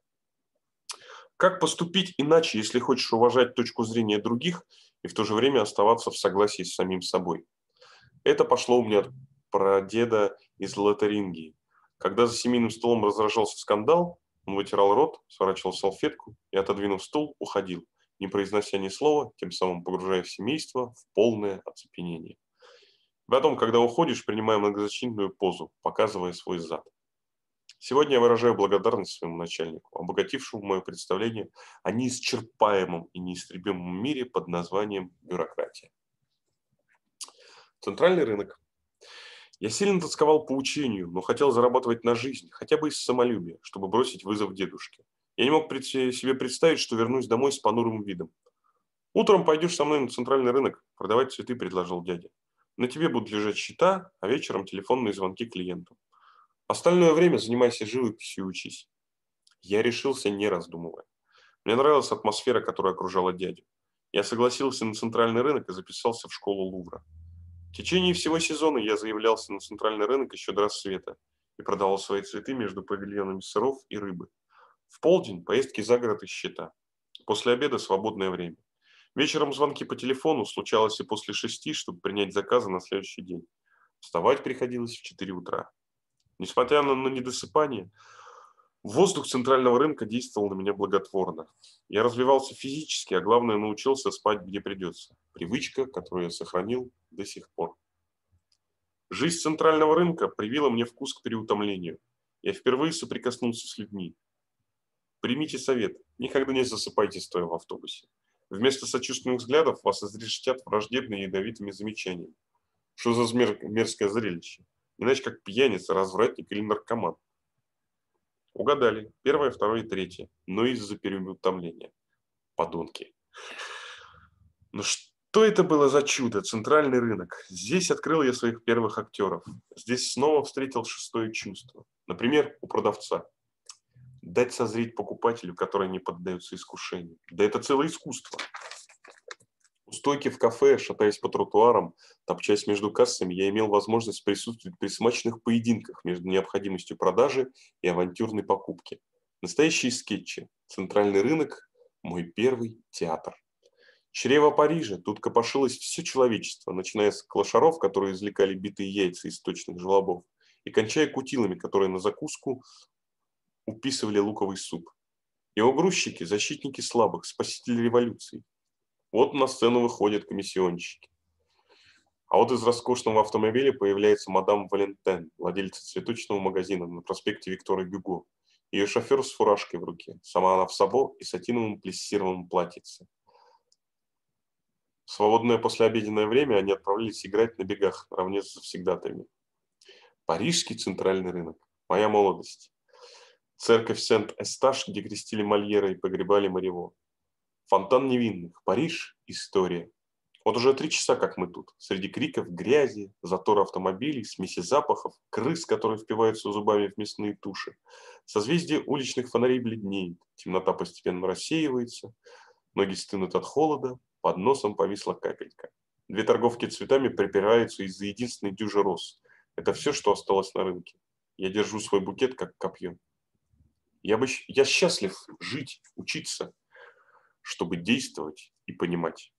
Как поступить иначе, если хочешь уважать точку зрения других и в то же время оставаться в согласии с самим собой? Это пошло у меня от прадеда из Лотарингии. Когда за семейным столом разражался скандал, он вытирал рот, сворачивал салфетку и, отодвинув стул, уходил, не произнося ни слова, тем самым погружая семейство в полное оцепенение. Потом, когда уходишь, принимая многозначительную позу, показывая свой зад. Сегодня я выражаю благодарность своему начальнику, обогатившему мое представление о неисчерпаемом и неистребимом мире под названием бюрократия. Центральный рынок. Я сильно тосковал по учению, но хотел зарабатывать на жизнь, хотя бы из самолюбия, чтобы бросить вызов дедушке. Я не мог себе представить, что вернусь домой с понурым видом. «Утром пойдешь со мной на центральный рынок, продавать цветы», – предложил дядя. «На тебе будут лежать счета, а вечером телефонные звонки клиенту. Остальное время занимайся живописью и учись». Я решился, не раздумывая. Мне нравилась атмосфера, которая окружала дядю. Я согласился на центральный рынок и записался в школу Лувра. В течение всего сезона я заявлялся на центральный рынок еще до рассвета и продавал свои цветы между павильонами сыров и рыбы. В полдень поездки за город и счета. После обеда свободное время. Вечером звонки по телефону, случалось и после 6, чтобы принять заказы на следующий день. Вставать приходилось в 4 утра. Несмотря на недосыпание, воздух центрального рынка действовал на меня благотворно. Я развивался физически, а главное, научился спать где придется. Привычка, которую я сохранил до сих пор. Жизнь центрального рынка привила мне вкус к переутомлению. Я впервые соприкоснулся с людьми. Примите совет. Никогда не засыпайте, стоя в автобусе. Вместо сочувственных взглядов вас изрешетят враждебными ядовитыми замечаниями. Что за мерзкое зрелище? Иначе как пьяница, развратник или наркоман. Угадали. Первое, второе и третье. Но из-за переутомления. Подонки. Но что это было за чудо? Центральный рынок. Здесь открыл я своих первых актеров. Здесь снова встретил шестое чувство. Например, у продавца. Дать созреть покупателю, который не поддается искушению. Да это целое искусство. У стойки в кафе, шатаясь по тротуарам, топчась между кассами, я имел возможность присутствовать при смачных поединках между необходимостью продажи и авантюрной покупки. Настоящие скетчи. Центральный рынок – мой первый театр. Чрево Парижа, тут копошилось все человечество, начиная с клошаров, которые извлекали битые яйца из сточных желобов, и кончая кутилами, которые на закуску уписывали луковый суп. Его грузчики – защитники слабых, спасители революции. Вот на сцену выходят комиссионщики. А вот из роскошного автомобиля появляется мадам Валентен, владельца цветочного магазина на проспекте Виктора Гюго. Ее шофер с фуражкой в руке, сама она в сабо и сатиновом плессированном платьице. В свободное послеобеденное время они отправились играть на бегах наравне с завсегдатаями. Парижский центральный рынок. Моя молодость. Церковь Сент-Эсташ, где крестили Мольера и погребали Марево. Фонтан невинных. Париж – история. Вот уже 3 часа, как мы тут, среди криков, грязи, затора автомобилей, смеси запахов, крыс, которые впиваются зубами в мясные туши. Созвездие уличных фонарей бледнеет, темнота постепенно рассеивается, ноги стынут от холода, под носом повисла капелька. 2 торговки цветами припираются из-за единственной дюжи роз. Это все, что осталось на рынке. Я держу свой букет, как копье. Я счастлив жить, учиться, чтобы действовать и понимать.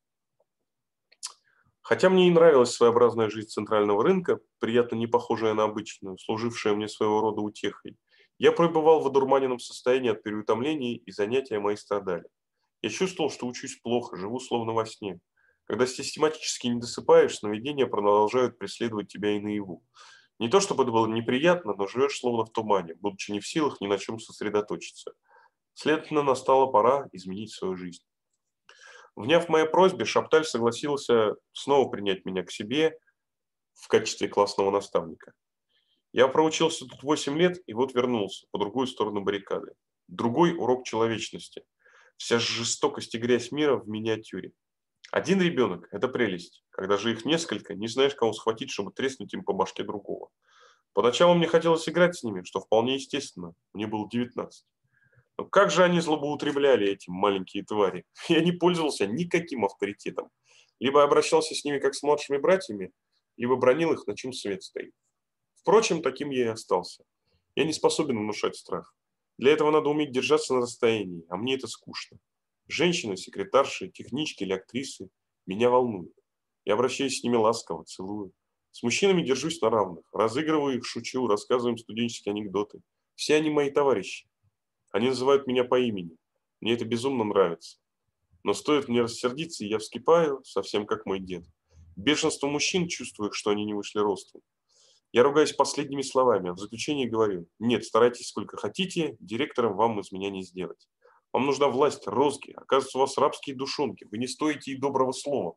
Хотя мне и нравилась своеобразная жизнь центрального рынка, приятно не похожая на обычную, служившая мне своего рода утехой, я пребывал в одурманенном состоянии от переутомлений, и занятия мои страдали. Я чувствовал, что учусь плохо, живу словно во сне. Когда систематически не досыпаешь, сновидения продолжают преследовать тебя и наяву. Не то чтобы это было неприятно, но живешь словно в тумане, будучи не в силах ни на чем сосредоточиться. Следовательно, настала пора изменить свою жизнь. Вняв моей просьбе, Шапталь согласился снова принять меня к себе в качестве классного наставника. Я проучился тут 8 лет и вот вернулся по другую сторону баррикады. Другой урок человечности. Вся жестокость и грязь мира в миниатюре. Один ребенок– это прелесть. Когда же их несколько, не знаешь, кого схватить, чтобы треснуть им по башке другого. Поначалу мне хотелось играть с ними, что вполне естественно. Мне было 19. Но как же они злоупотребляли, эти маленькие твари. Я не пользовался никаким авторитетом. Либо обращался с ними как с младшими братьями, либо бранил их, на чем свет стоит. Впрочем, таким я и остался. Я не способен внушать страх. Для этого надо уметь держаться на расстоянии, а мне это скучно. Женщины, секретарши, технички или актрисы меня волнуют. Я обращаюсь с ними ласково, целую. С мужчинами держусь на равных, разыгрываю их, шучу, рассказываю им студенческие анекдоты. Все они мои товарищи. Они называют меня по имени. Мне это безумно нравится. Но стоит мне рассердиться, и я вскипаю, совсем как мой дед. Бешенство мужчин, чувствую, что они не вышли ростом. Я ругаюсь последними словами, а в заключении говорю: нет, старайтесь сколько хотите, директором вам из меня не сделать. Вам нужна власть, розги, оказывается, у вас рабские душонки, вы не стоите и доброго слова.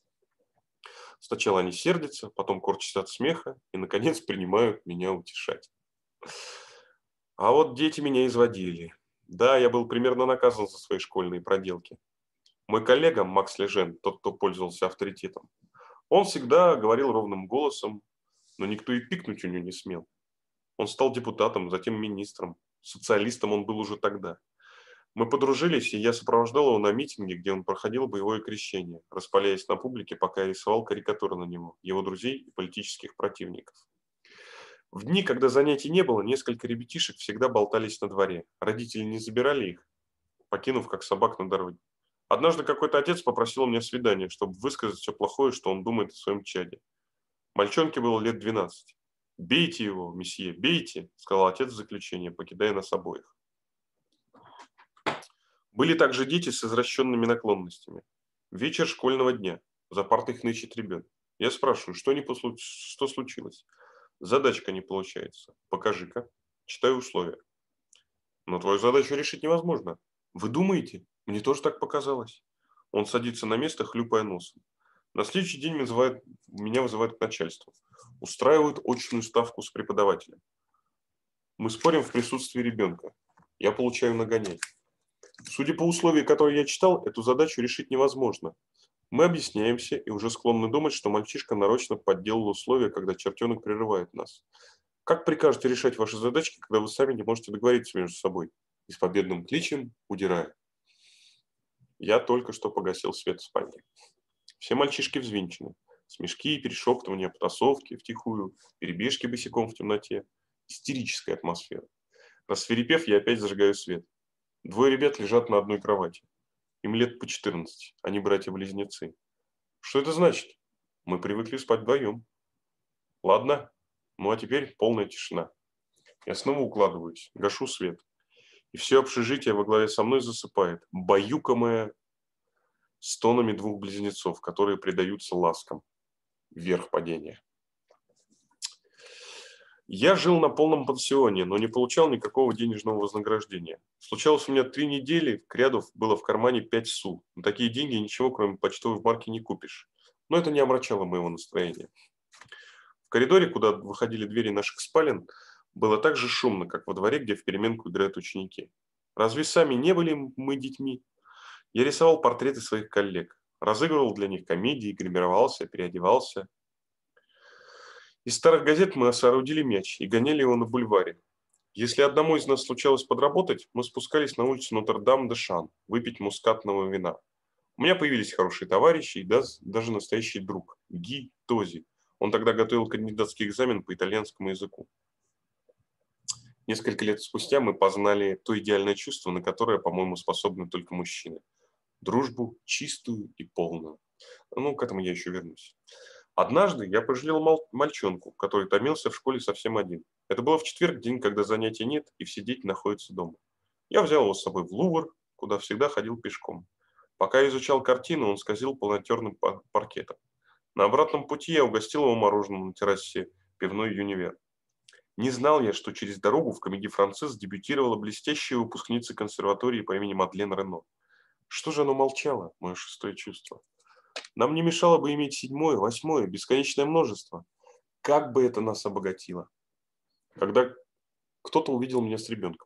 Сначала они сердятся, потом корчатся от смеха и, наконец, принимают меня утешать. А вот дети меня изводили. Да, я был примерно наказан за свои школьные проделки. Мой коллега Макс Лежен, тот, кто пользовался авторитетом, он всегда говорил ровным голосом, но никто и пикнуть у него не смел. Он стал депутатом, затем министром. Социалистом он был уже тогда. Мы подружились, и я сопровождал его на митинге, где он проходил боевое крещение, распаляясь на публике, пока я рисовал карикатуры на него, его друзей и политических противников. В дни, когда занятий не было, несколько ребятишек всегда болтались на дворе. Родители не забирали их, покинув как собак на дороге. Однажды какой-то отец попросил у меня свидания, чтобы высказать все плохое, что он думает о своем чаде. Мальчонке было лет 12. «Бейте его, месье, бейте», — сказал отец в заключение, покидая нас обоих. Были также дети с извращенными наклонностями. Вечер школьного дня. За партой хнычет ребенок. Я спрашиваю, что случилось? Задачка не получается. Покажи-ка. Читаю условия. Но твою задачу решить невозможно. Вы думаете? Мне тоже так показалось. Он садится на место, хлюпая носом. На следующий день меня вызывают к начальству. Устраивают очную ставку с преподавателем. Мы спорим в присутствии ребенка. Я получаю нагоняй. Судя по условиям, которые я читал, эту задачу решить невозможно. Мы объясняемся и уже склонны думать, что мальчишка нарочно подделал условия, когда чертенок прерывает нас. Как прикажете решать ваши задачки, когда вы сами не можете договориться между собой? И с победным кличем удирая. Я только что погасил свет в спальне. Все мальчишки взвинчены. Смешки, перешептывания, потасовки втихую, перебежки босиком в темноте. Истерическая атмосфера. Рассвирепев, я опять зажигаю свет. 2 ребят лежат на одной кровати. Им лет по 14, они братья-близнецы. Что это значит? Мы привыкли спать вдвоем. Ладно, ну а теперь полная тишина. Я снова укладываюсь, гашу свет. И все общежитие во главе со мной засыпает, баюкомое стонами 2 близнецов, которые предаются ласкам. Вверх падения. Я жил на полном пансионе, но не получал никакого денежного вознаграждения. Случалось, у меня 3 недели крядов было в кармане 5 су. На такие деньги ничего, кроме почтовой марки, не купишь. Но это не омрачало моего настроения. В коридоре, куда выходили двери наших спален, было так же шумно, как во дворе, где в переменку играют ученики. Разве сами не были мы детьми? Я рисовал портреты своих коллег. разыгрывал для них комедии, гримировался, переодевался. Из старых газет мы соорудили мяч и гоняли его на бульваре. Если одному из нас случалось подработать, мы спускались на улицу Нотр-Дам-де-Шан выпить мускатного вина. У меня появились хорошие товарищи и даже настоящий друг – Ги Този. Он тогда готовил кандидатский экзамен по итальянскому языку. Несколько лет спустя мы познали то идеальное чувство, на которое, по-моему, способны только мужчины. Дружбу чистую и полную. Ну, к этому я еще вернусь. Однажды я пожалел мальчонку, который томился в школе совсем один. Это было в четверг, день, когда занятий нет и все дети находятся дома. Я взял его с собой в Лувр, куда всегда ходил пешком. Пока я изучал картину, он скользил по натерным паркетам. На обратном пути я угостил его мороженым на террасе пивной «Юнивер». Не знал я, что через дорогу в комедии «Францисс» дебютировала блестящая выпускница консерватории по имени Мадлен Рено. Что же оно молчало, мое шестое чувство? Нам не мешало бы иметь седьмое, восьмое, бесконечное множество. Как бы это нас обогатило? Когда кто-то увидел меня с ребенком.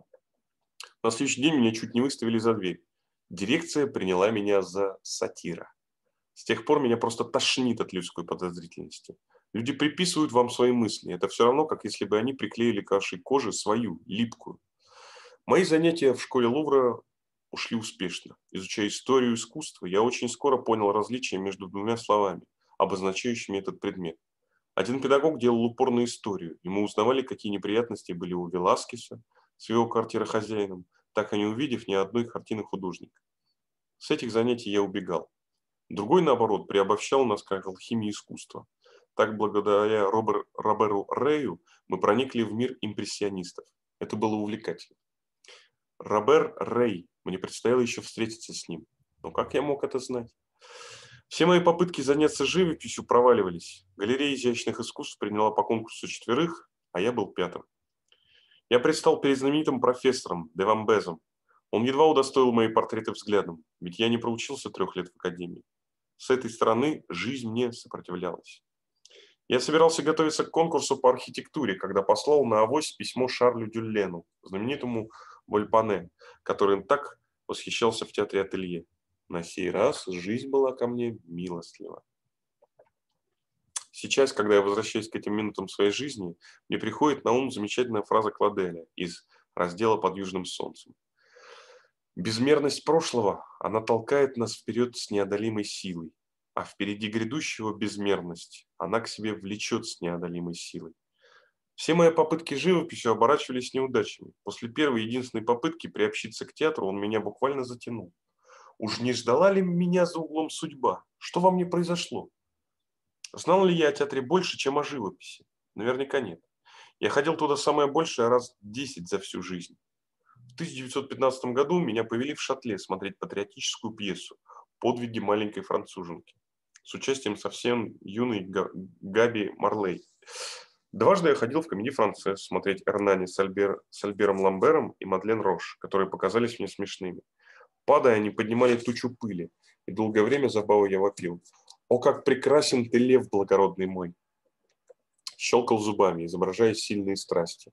На следующий день меня чуть не выставили за дверь. Дирекция приняла меня за сатира. С тех пор меня просто тошнит от людской подозрительности. Люди приписывают вам свои мысли. Это все равно, как если бы они приклеили к вашей коже свою, липкую. Мои занятия в школе Лувра ушли успешно. Изучая историю искусства, я очень скоро понял различие между двумя словами, обозначающими этот предмет. Один педагог делал упор на историю, и мы узнавали, какие неприятности были у Веласкеса с его квартирохозяином, так и не увидев ни одной картины художника. С этих занятий я убегал. Другой, наоборот, приобобщал нас как алхимии искусства. Так, благодаря Роберу Рэю, мы проникли в мир импрессионистов. Это было увлекательно. Робер Рэй, мне предстояло еще встретиться с ним. Но как я мог это знать? Все мои попытки заняться живописью проваливались. Галерея изящных искусств приняла по конкурсу 4, а я был 5-м. Я предстал перед знаменитым профессором де Вамбезом. Он едва удостоил мои портреты взглядом, ведь я не проучился 3 лет в академии. С этой стороны жизнь мне сопротивлялась. Я собирался готовиться к конкурсу по архитектуре, когда послал на авось письмо Шарлю Дюллену, знаменитому Вольпане, которым так восхищался в театре Ателье. На сей раз жизнь была ко мне милостлива. Сейчас, когда я возвращаюсь к этим минутам своей жизни, мне приходит на ум замечательная фраза Кладеля из раздела «Под южным солнцем». Безмерность прошлого, она толкает нас вперед с неодолимой силой, а впереди грядущего безмерность, она к себе влечет с неодолимой силой. Все мои попытки живописью оборачивались неудачами. После первой единственной попытки приобщиться к театру он меня буквально затянул. Уж не ждала ли меня за углом судьба? Что во мне произошло? Знал ли я о театре больше, чем о живописи? Наверняка нет. Я ходил туда самое большее раз 10 за всю жизнь. В 1915 году меня повели в Шатле смотреть патриотическую пьесу «Подвиги маленькой француженки» с участием совсем юной Габи Марлей. Дважды я ходил в комедии «Францесс» смотреть Эрнани с Альбером Ламбером и Мадлен Рош, которые показались мне смешными. Падая, они поднимали тучу пыли, и долгое время забаву я вопил. «О, как прекрасен ты, лев благородный мой!» Щелкал зубами, изображая сильные страсти.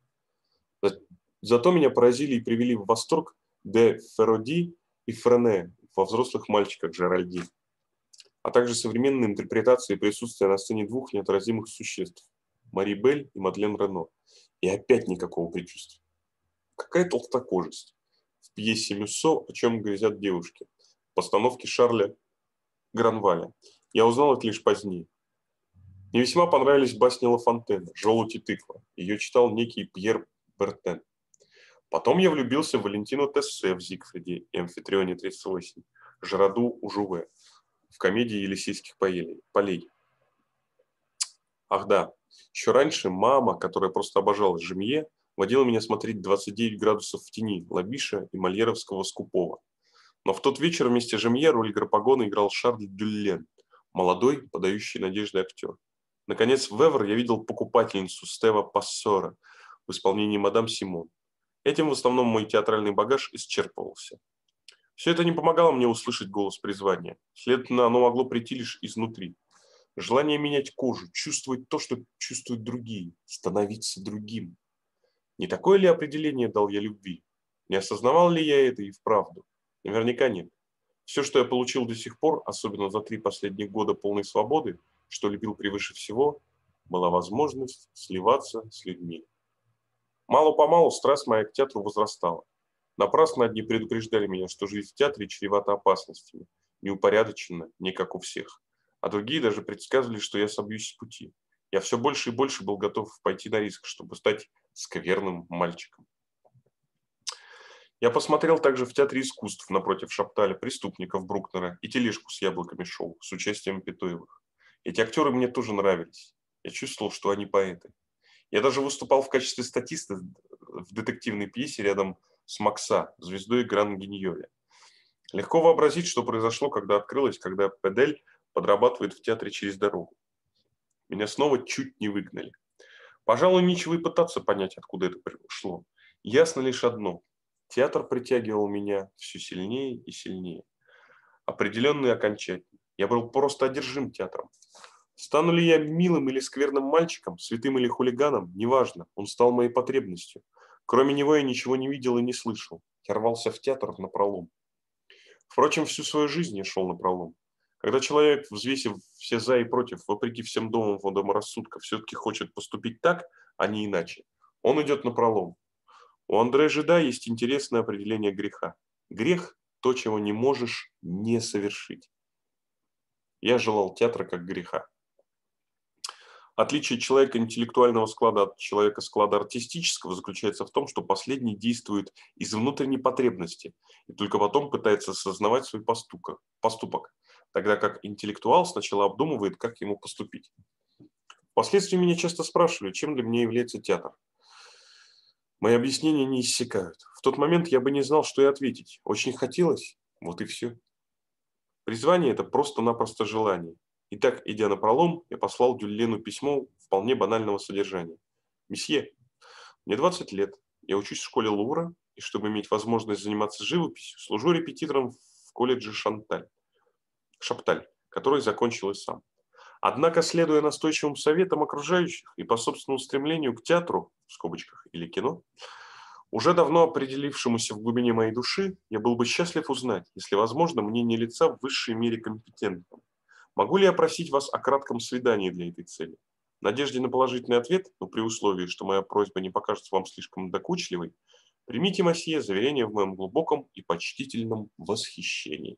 Зато меня поразили и привели в восторг де Ферроди и Френе во взрослых мальчиках Жеральди, а также современные интерпретации присутствия на сцене двух неотразимых существ – Мари Бель и Мадлен Рено. И опять никакого предчувствия. Какая толстокожесть. В пьесе Мюссо «О чем грезят девушки» в постановке Шарля Гранваля. Я узнал это лишь позднее. Мне весьма понравились басни Ла Фонтена «Желудь и тыква». Ее читал некий Пьер Бертен. Потом я влюбился в Валентину Тессе в «Зигфриде» и «Амфитрионе 38», Жираду у Жуве в комедии «Елисейских полей». Ах да, еще раньше мама, которая просто обожала Жемье, водила меня смотреть 29 градусов в тени Лабиша и Мольеровского «Скупого». Но в тот вечер вместе с Жемье роль Гарпагона играл Шарль Дюллен, молодой, подающий надежды актер. Наконец, в Эвр я видел покупательницу Стева Пассора в исполнении мадам Симон. Этим в основном мой театральный багаж исчерпывался. Все это не помогало мне услышать голос призвания. Следовательно, оно могло прийти лишь изнутри. Желание менять кожу, чувствовать то, что чувствуют другие, становиться другим. Не такое ли определение дал я любви? Не осознавал ли я это и вправду? Наверняка нет. Все, что я получил до сих пор, особенно за 3 последних года полной свободы, что любил превыше всего, была возможность сливаться с людьми. Мало-помалу страсть моя к театру возрастала. Напрасно одни предупреждали меня, что жизнь в театре чревата опасностями, неупорядочена, не как у всех. А другие даже предсказывали, что я собьюсь с пути. Я все больше и больше был готов пойти на риск, чтобы стать скверным мальчиком. Я посмотрел также в Театре искусств напротив Шапталя «Преступников» Брукнера и «Тележку с яблоками» шоу с участием Петуевых. Эти актеры мне тоже нравились. Я чувствовал, что они поэты. Я даже выступал в качестве статиста в детективной пьесе рядом с Макса, звездой Гран-Гиньоле. Легко вообразить, что произошло, когда Педель подрабатывает в театре через дорогу. Меня снова чуть не выгнали. Пожалуй, нечего и пытаться понять, откуда это пришло. Ясно лишь одно. Театр притягивал меня все сильнее и сильнее. Определенно и окончательно. Я был просто одержим театром. Стану ли я милым или скверным мальчиком, святым или хулиганом, неважно, он стал моей потребностью. Кроме него я ничего не видел и не слышал. Я рвался в театр напролом. Впрочем, всю свою жизнь я шел напролом. Когда человек, взвесив все за и против, вопреки всем доводам рассудка, все-таки хочет поступить так, а не иначе, он идет напролом. У Андре Жида есть интересное определение греха. Грех – то, чего не можешь не совершить. Я желал театра как греха. Отличие человека интеллектуального склада от человека склада артистического заключается в том, что последний действует из внутренней потребности и только потом пытается осознавать свой поступок, тогда как интеллектуал сначала обдумывает, как ему поступить. Впоследствии меня часто спрашивали, чем для меня является театр. Мои объяснения не иссякают. В тот момент я бы не знал, что и ответить. Очень хотелось, вот и все. Призвание – это просто-напросто желание. Итак, идя напролом, я послал Дюллену письмо вполне банального содержания. «Месье, мне 20 лет, я учусь в школе Лувра, и чтобы иметь возможность заниматься живописью, служу репетитором в колледже Шапталь, который закончил и сам. Однако, следуя настойчивым советам окружающих и по собственному стремлению к театру, в скобочках, или кино, уже давно определившемуся в глубине моей души, я был бы счастлив узнать, если возможно, мнение лица в высшей мере компетентного. Могу ли я просить вас о кратком свидании для этой цели? В надежде на положительный ответ, но при условии, что моя просьба не покажется вам слишком докучливой, примите, мосье, заверение в моем глубоком и почтительном восхищении».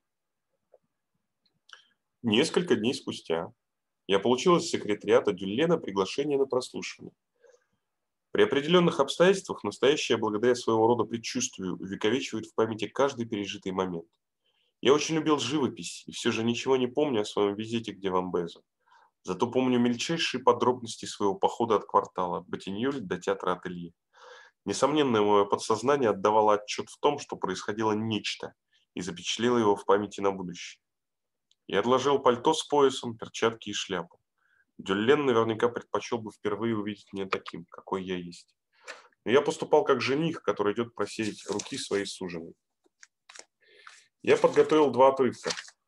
Несколько дней спустя я получил из секретариата Дюллена приглашение на прослушивание. При определенных обстоятельствах настоящее, благодаря своего рода предчувствию, увековечивает в памяти каждый пережитый момент. Я очень любил живопись и все же ничего не помню о своем визите к Девамбезу. Зато помню мельчайшие подробности своего похода от квартала Ботиньоль до театра Ателье. Несомненно, мое подсознание отдавало отчет в том, что происходило нечто, и запечатлело его в памяти на будущее. Я отложил пальто с поясом, перчатки и шляпу. Дюллен наверняка предпочел бы впервые увидеть меня таким, какой я есть. Но я поступал как жених, который идет просеять руки своей суженой. Я подготовил 2 отрывка.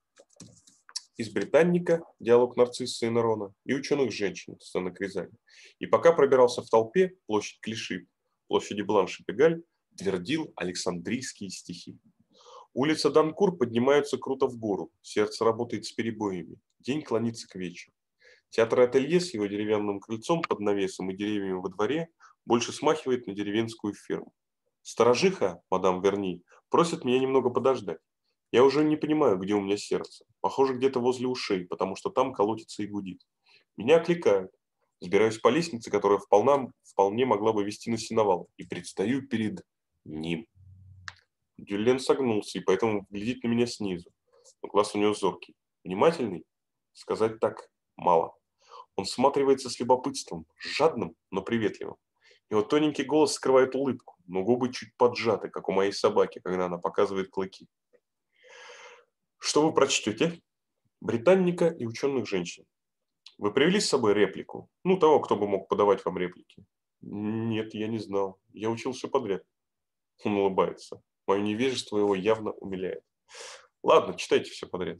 Из «Британника» диалог Нарцисса и Нерона и «Ученых женщин» сцена Кризаль. И пока пробирался в толпе, площадь Клиши, площади Бланш-и-Пегаль, твердил александрийские стихи. Улица Данкур поднимается круто в гору, сердце работает с перебоями, день клонится к вечеру. Театр Ателье с его деревянным крыльцом под навесом и деревьями во дворе больше смахивает на деревенскую ферму. Сторожиха, мадам Верни, просит меня немного подождать. Я уже не понимаю, где у меня сердце. Похоже, где-то возле ушей, потому что там колотится и гудит. Меня окликают. Взбираюсь по лестнице, которая вполне могла бы вести на сеновал, и предстаю перед ним. Дюллен согнулся и поэтому глядит на меня снизу. Но глаз у него зоркий. Внимательный? Сказать так мало. Он всматривается с любопытством, жадным, но приветливым. Его тоненький голос скрывает улыбку, но губы чуть поджаты, как у моей собаки, когда она показывает клыки. Что вы прочтете? «Британника» и «Ученых женщин». Вы привели с собой реплику? Ну, того, кто бы мог подавать вам реплики. Нет, я не знал. Я учил все подряд. Он улыбается. Мое невежество его явно умиляет. Ладно, читайте все подряд.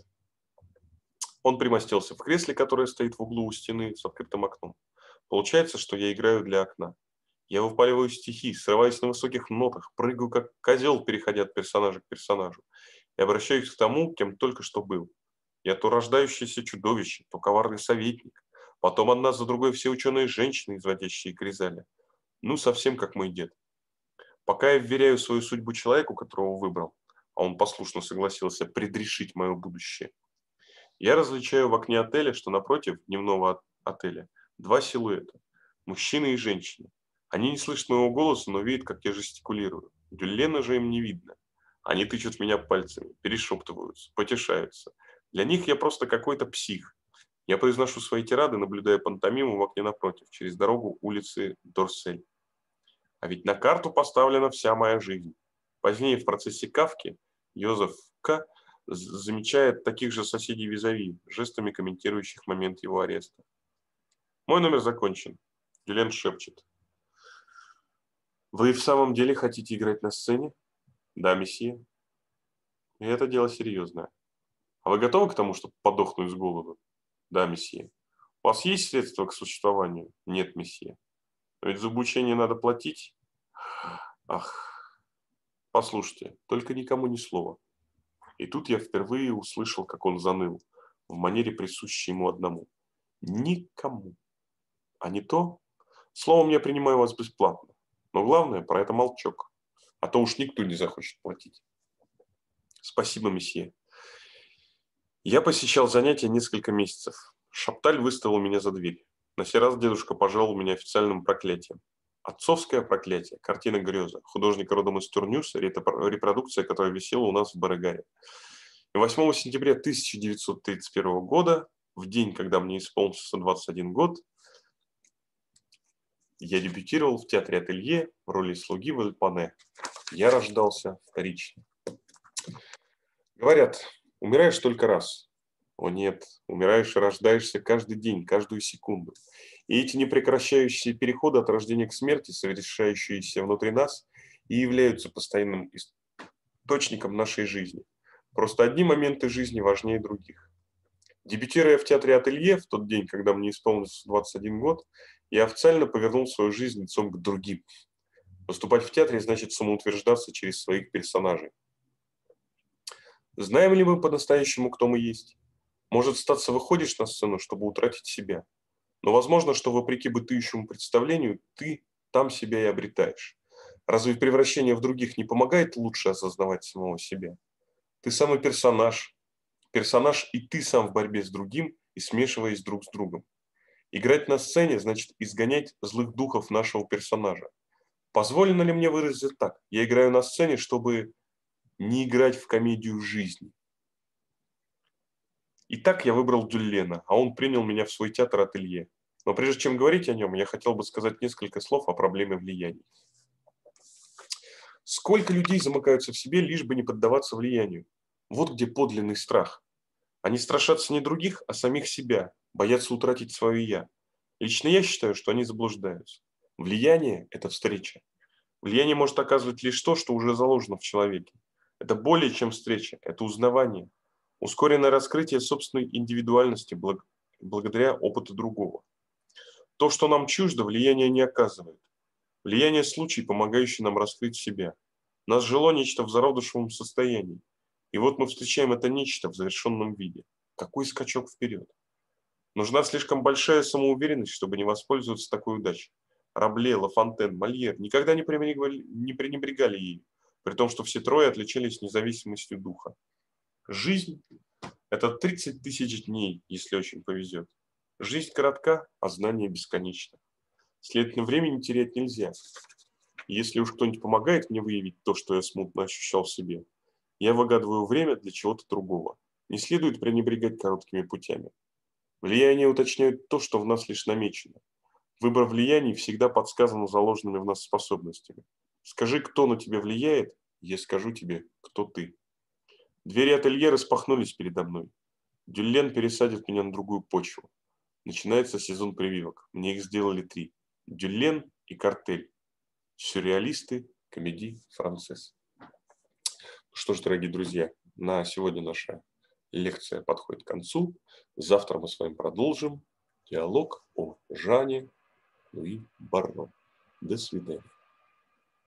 Он примостился в кресле, которое стоит в углу у стены с открытым окном. Получается, что я играю для окна. Я выпаливаю стихи, срываюсь на высоких нотах, прыгаю как козел, переходя от персонажа к персонажу. и обращаюсь к тому, кем только что был. Я то рождающееся чудовище, то коварный советник, потом одна за другой все ученые-женщины, изводящие Кризаля. Ну, совсем как мой дед. Пока я вверяю свою судьбу человеку, которого выбрал, а он послушно согласился предрешить мое будущее, я различаю в окне отеля, что напротив дневного отеля, два силуэта – мужчина и женщина. Они не слышат моего голоса, но видят, как я жестикулирую. Дюллена же им не видно. Они тычут в меня пальцами, перешептываются, потешаются. Для них я просто какой-то псих. Я произношу свои тирады, наблюдая пантомиму в окне напротив, через дорогу улицы Дорсель. А ведь на карту поставлена вся моя жизнь. Позднее в процессе Кафки Йозеф К. замечает таких же соседей визави, жестами комментирующих момент его ареста. Мой номер закончен. Дюлен шепчет. Вы в самом деле хотите играть на сцене? Да, месье. И это дело серьезное. А вы готовы к тому, чтобы подохнуть с голоду? Да, месье. У вас есть средства к существованию? Нет, месье. Но ведь за обучение надо платить. Ах, послушайте, только никому ни слова. И тут я впервые услышал, как он заныл, в манере, присущей ему одному. Никому. А не то. Словом, я принимаю вас бесплатно. Но главное, про это молчок. А то уж никто не захочет платить. Спасибо, месье. Я посещал занятия несколько месяцев. Шапталь выставил меня за дверь. На сей раз дедушка пожаловал меня официальным проклятием. Отцовское проклятие, картина греза, художника родом из Турнюса, репродукция, которая висела у нас в Барыгаре. И 8 сентября 1931 года, в день, когда мне исполнился 21 год, я дебютировал в театре «Ателье» в роли слуги Вальпане. Я рождался вторично. Говорят, умираешь только раз. О нет, умираешь и рождаешься каждый день, каждую секунду. И эти непрекращающиеся переходы от рождения к смерти, совершающиеся внутри нас, и являются постоянным источником нашей жизни. Просто одни моменты жизни важнее других. Дебютируя в театре «Ателье» в тот день, когда мне исполнился 21 год, я официально повернул свою жизнь лицом к другим. Выступать в театре значит самоутверждаться через своих персонажей. Знаем ли мы по-настоящему, кто мы есть? Может, статься, выходишь на сцену, чтобы утратить себя. Но возможно, что вопреки бытующему представлению, ты там себя и обретаешь. Разве превращение в других не помогает лучше осознавать самого себя? Ты самый персонаж. Персонаж и ты сам в борьбе с другим и смешиваясь друг с другом. Играть на сцене значит изгонять злых духов нашего персонажа. Позволено ли мне выразить так? Я играю на сцене, чтобы не играть в комедию жизни. Итак, я выбрал Дюллена, а он принял меня в свой театр-ателье. Но прежде чем говорить о нем, я хотел бы сказать несколько слов о проблеме влияния. Сколько людей замыкаются в себе, лишь бы не поддаваться влиянию? Вот где подлинный страх. Они страшатся не других, а самих себя, боятся утратить свое «я». Лично я считаю, что они заблуждаются. Влияние – это встреча. Влияние может оказывать лишь то, что уже заложено в человеке. Это более чем встреча, это узнавание. Ускоренное раскрытие собственной индивидуальности благодаря опыту другого. То, что нам чуждо, влияние не оказывает. Влияние – случай, помогающий нам раскрыть себя. Нас жило нечто в зародышевом состоянии. И вот мы встречаем это нечто в завершенном виде. Какой скачок вперед! Нужна слишком большая самоуверенность, чтобы не воспользоваться такой удачей. Рабле, Лафонтен, Мольер никогда не пренебрегали ею, при том, что все трое отличались независимостью духа. Жизнь – это 30 тысяч дней, если очень повезет. Жизнь коротка, а знание бесконечно. Следовательно, времени терять нельзя. И если уж кто-нибудь помогает мне выявить то, что я смутно ощущал в себе, я выгадываю время для чего-то другого. Не следует пренебрегать короткими путями. Влияние уточняет то, что в нас лишь намечено. Выбор влияний всегда подсказан заложенными в нас способностями. Скажи, кто на тебя влияет, я скажу тебе, кто ты. Двери ателье распахнулись передо мной. Дюллен пересадит меня на другую почву. Начинается сезон прививок. Мне их сделали 3. Дюллен и Картель. Сюрреалисты, комедии, францез. Что ж, дорогие друзья, на сегодня наша лекция подходит к концу. Завтра мы с вами продолжим диалог о Жане Луи Барро. До свидания.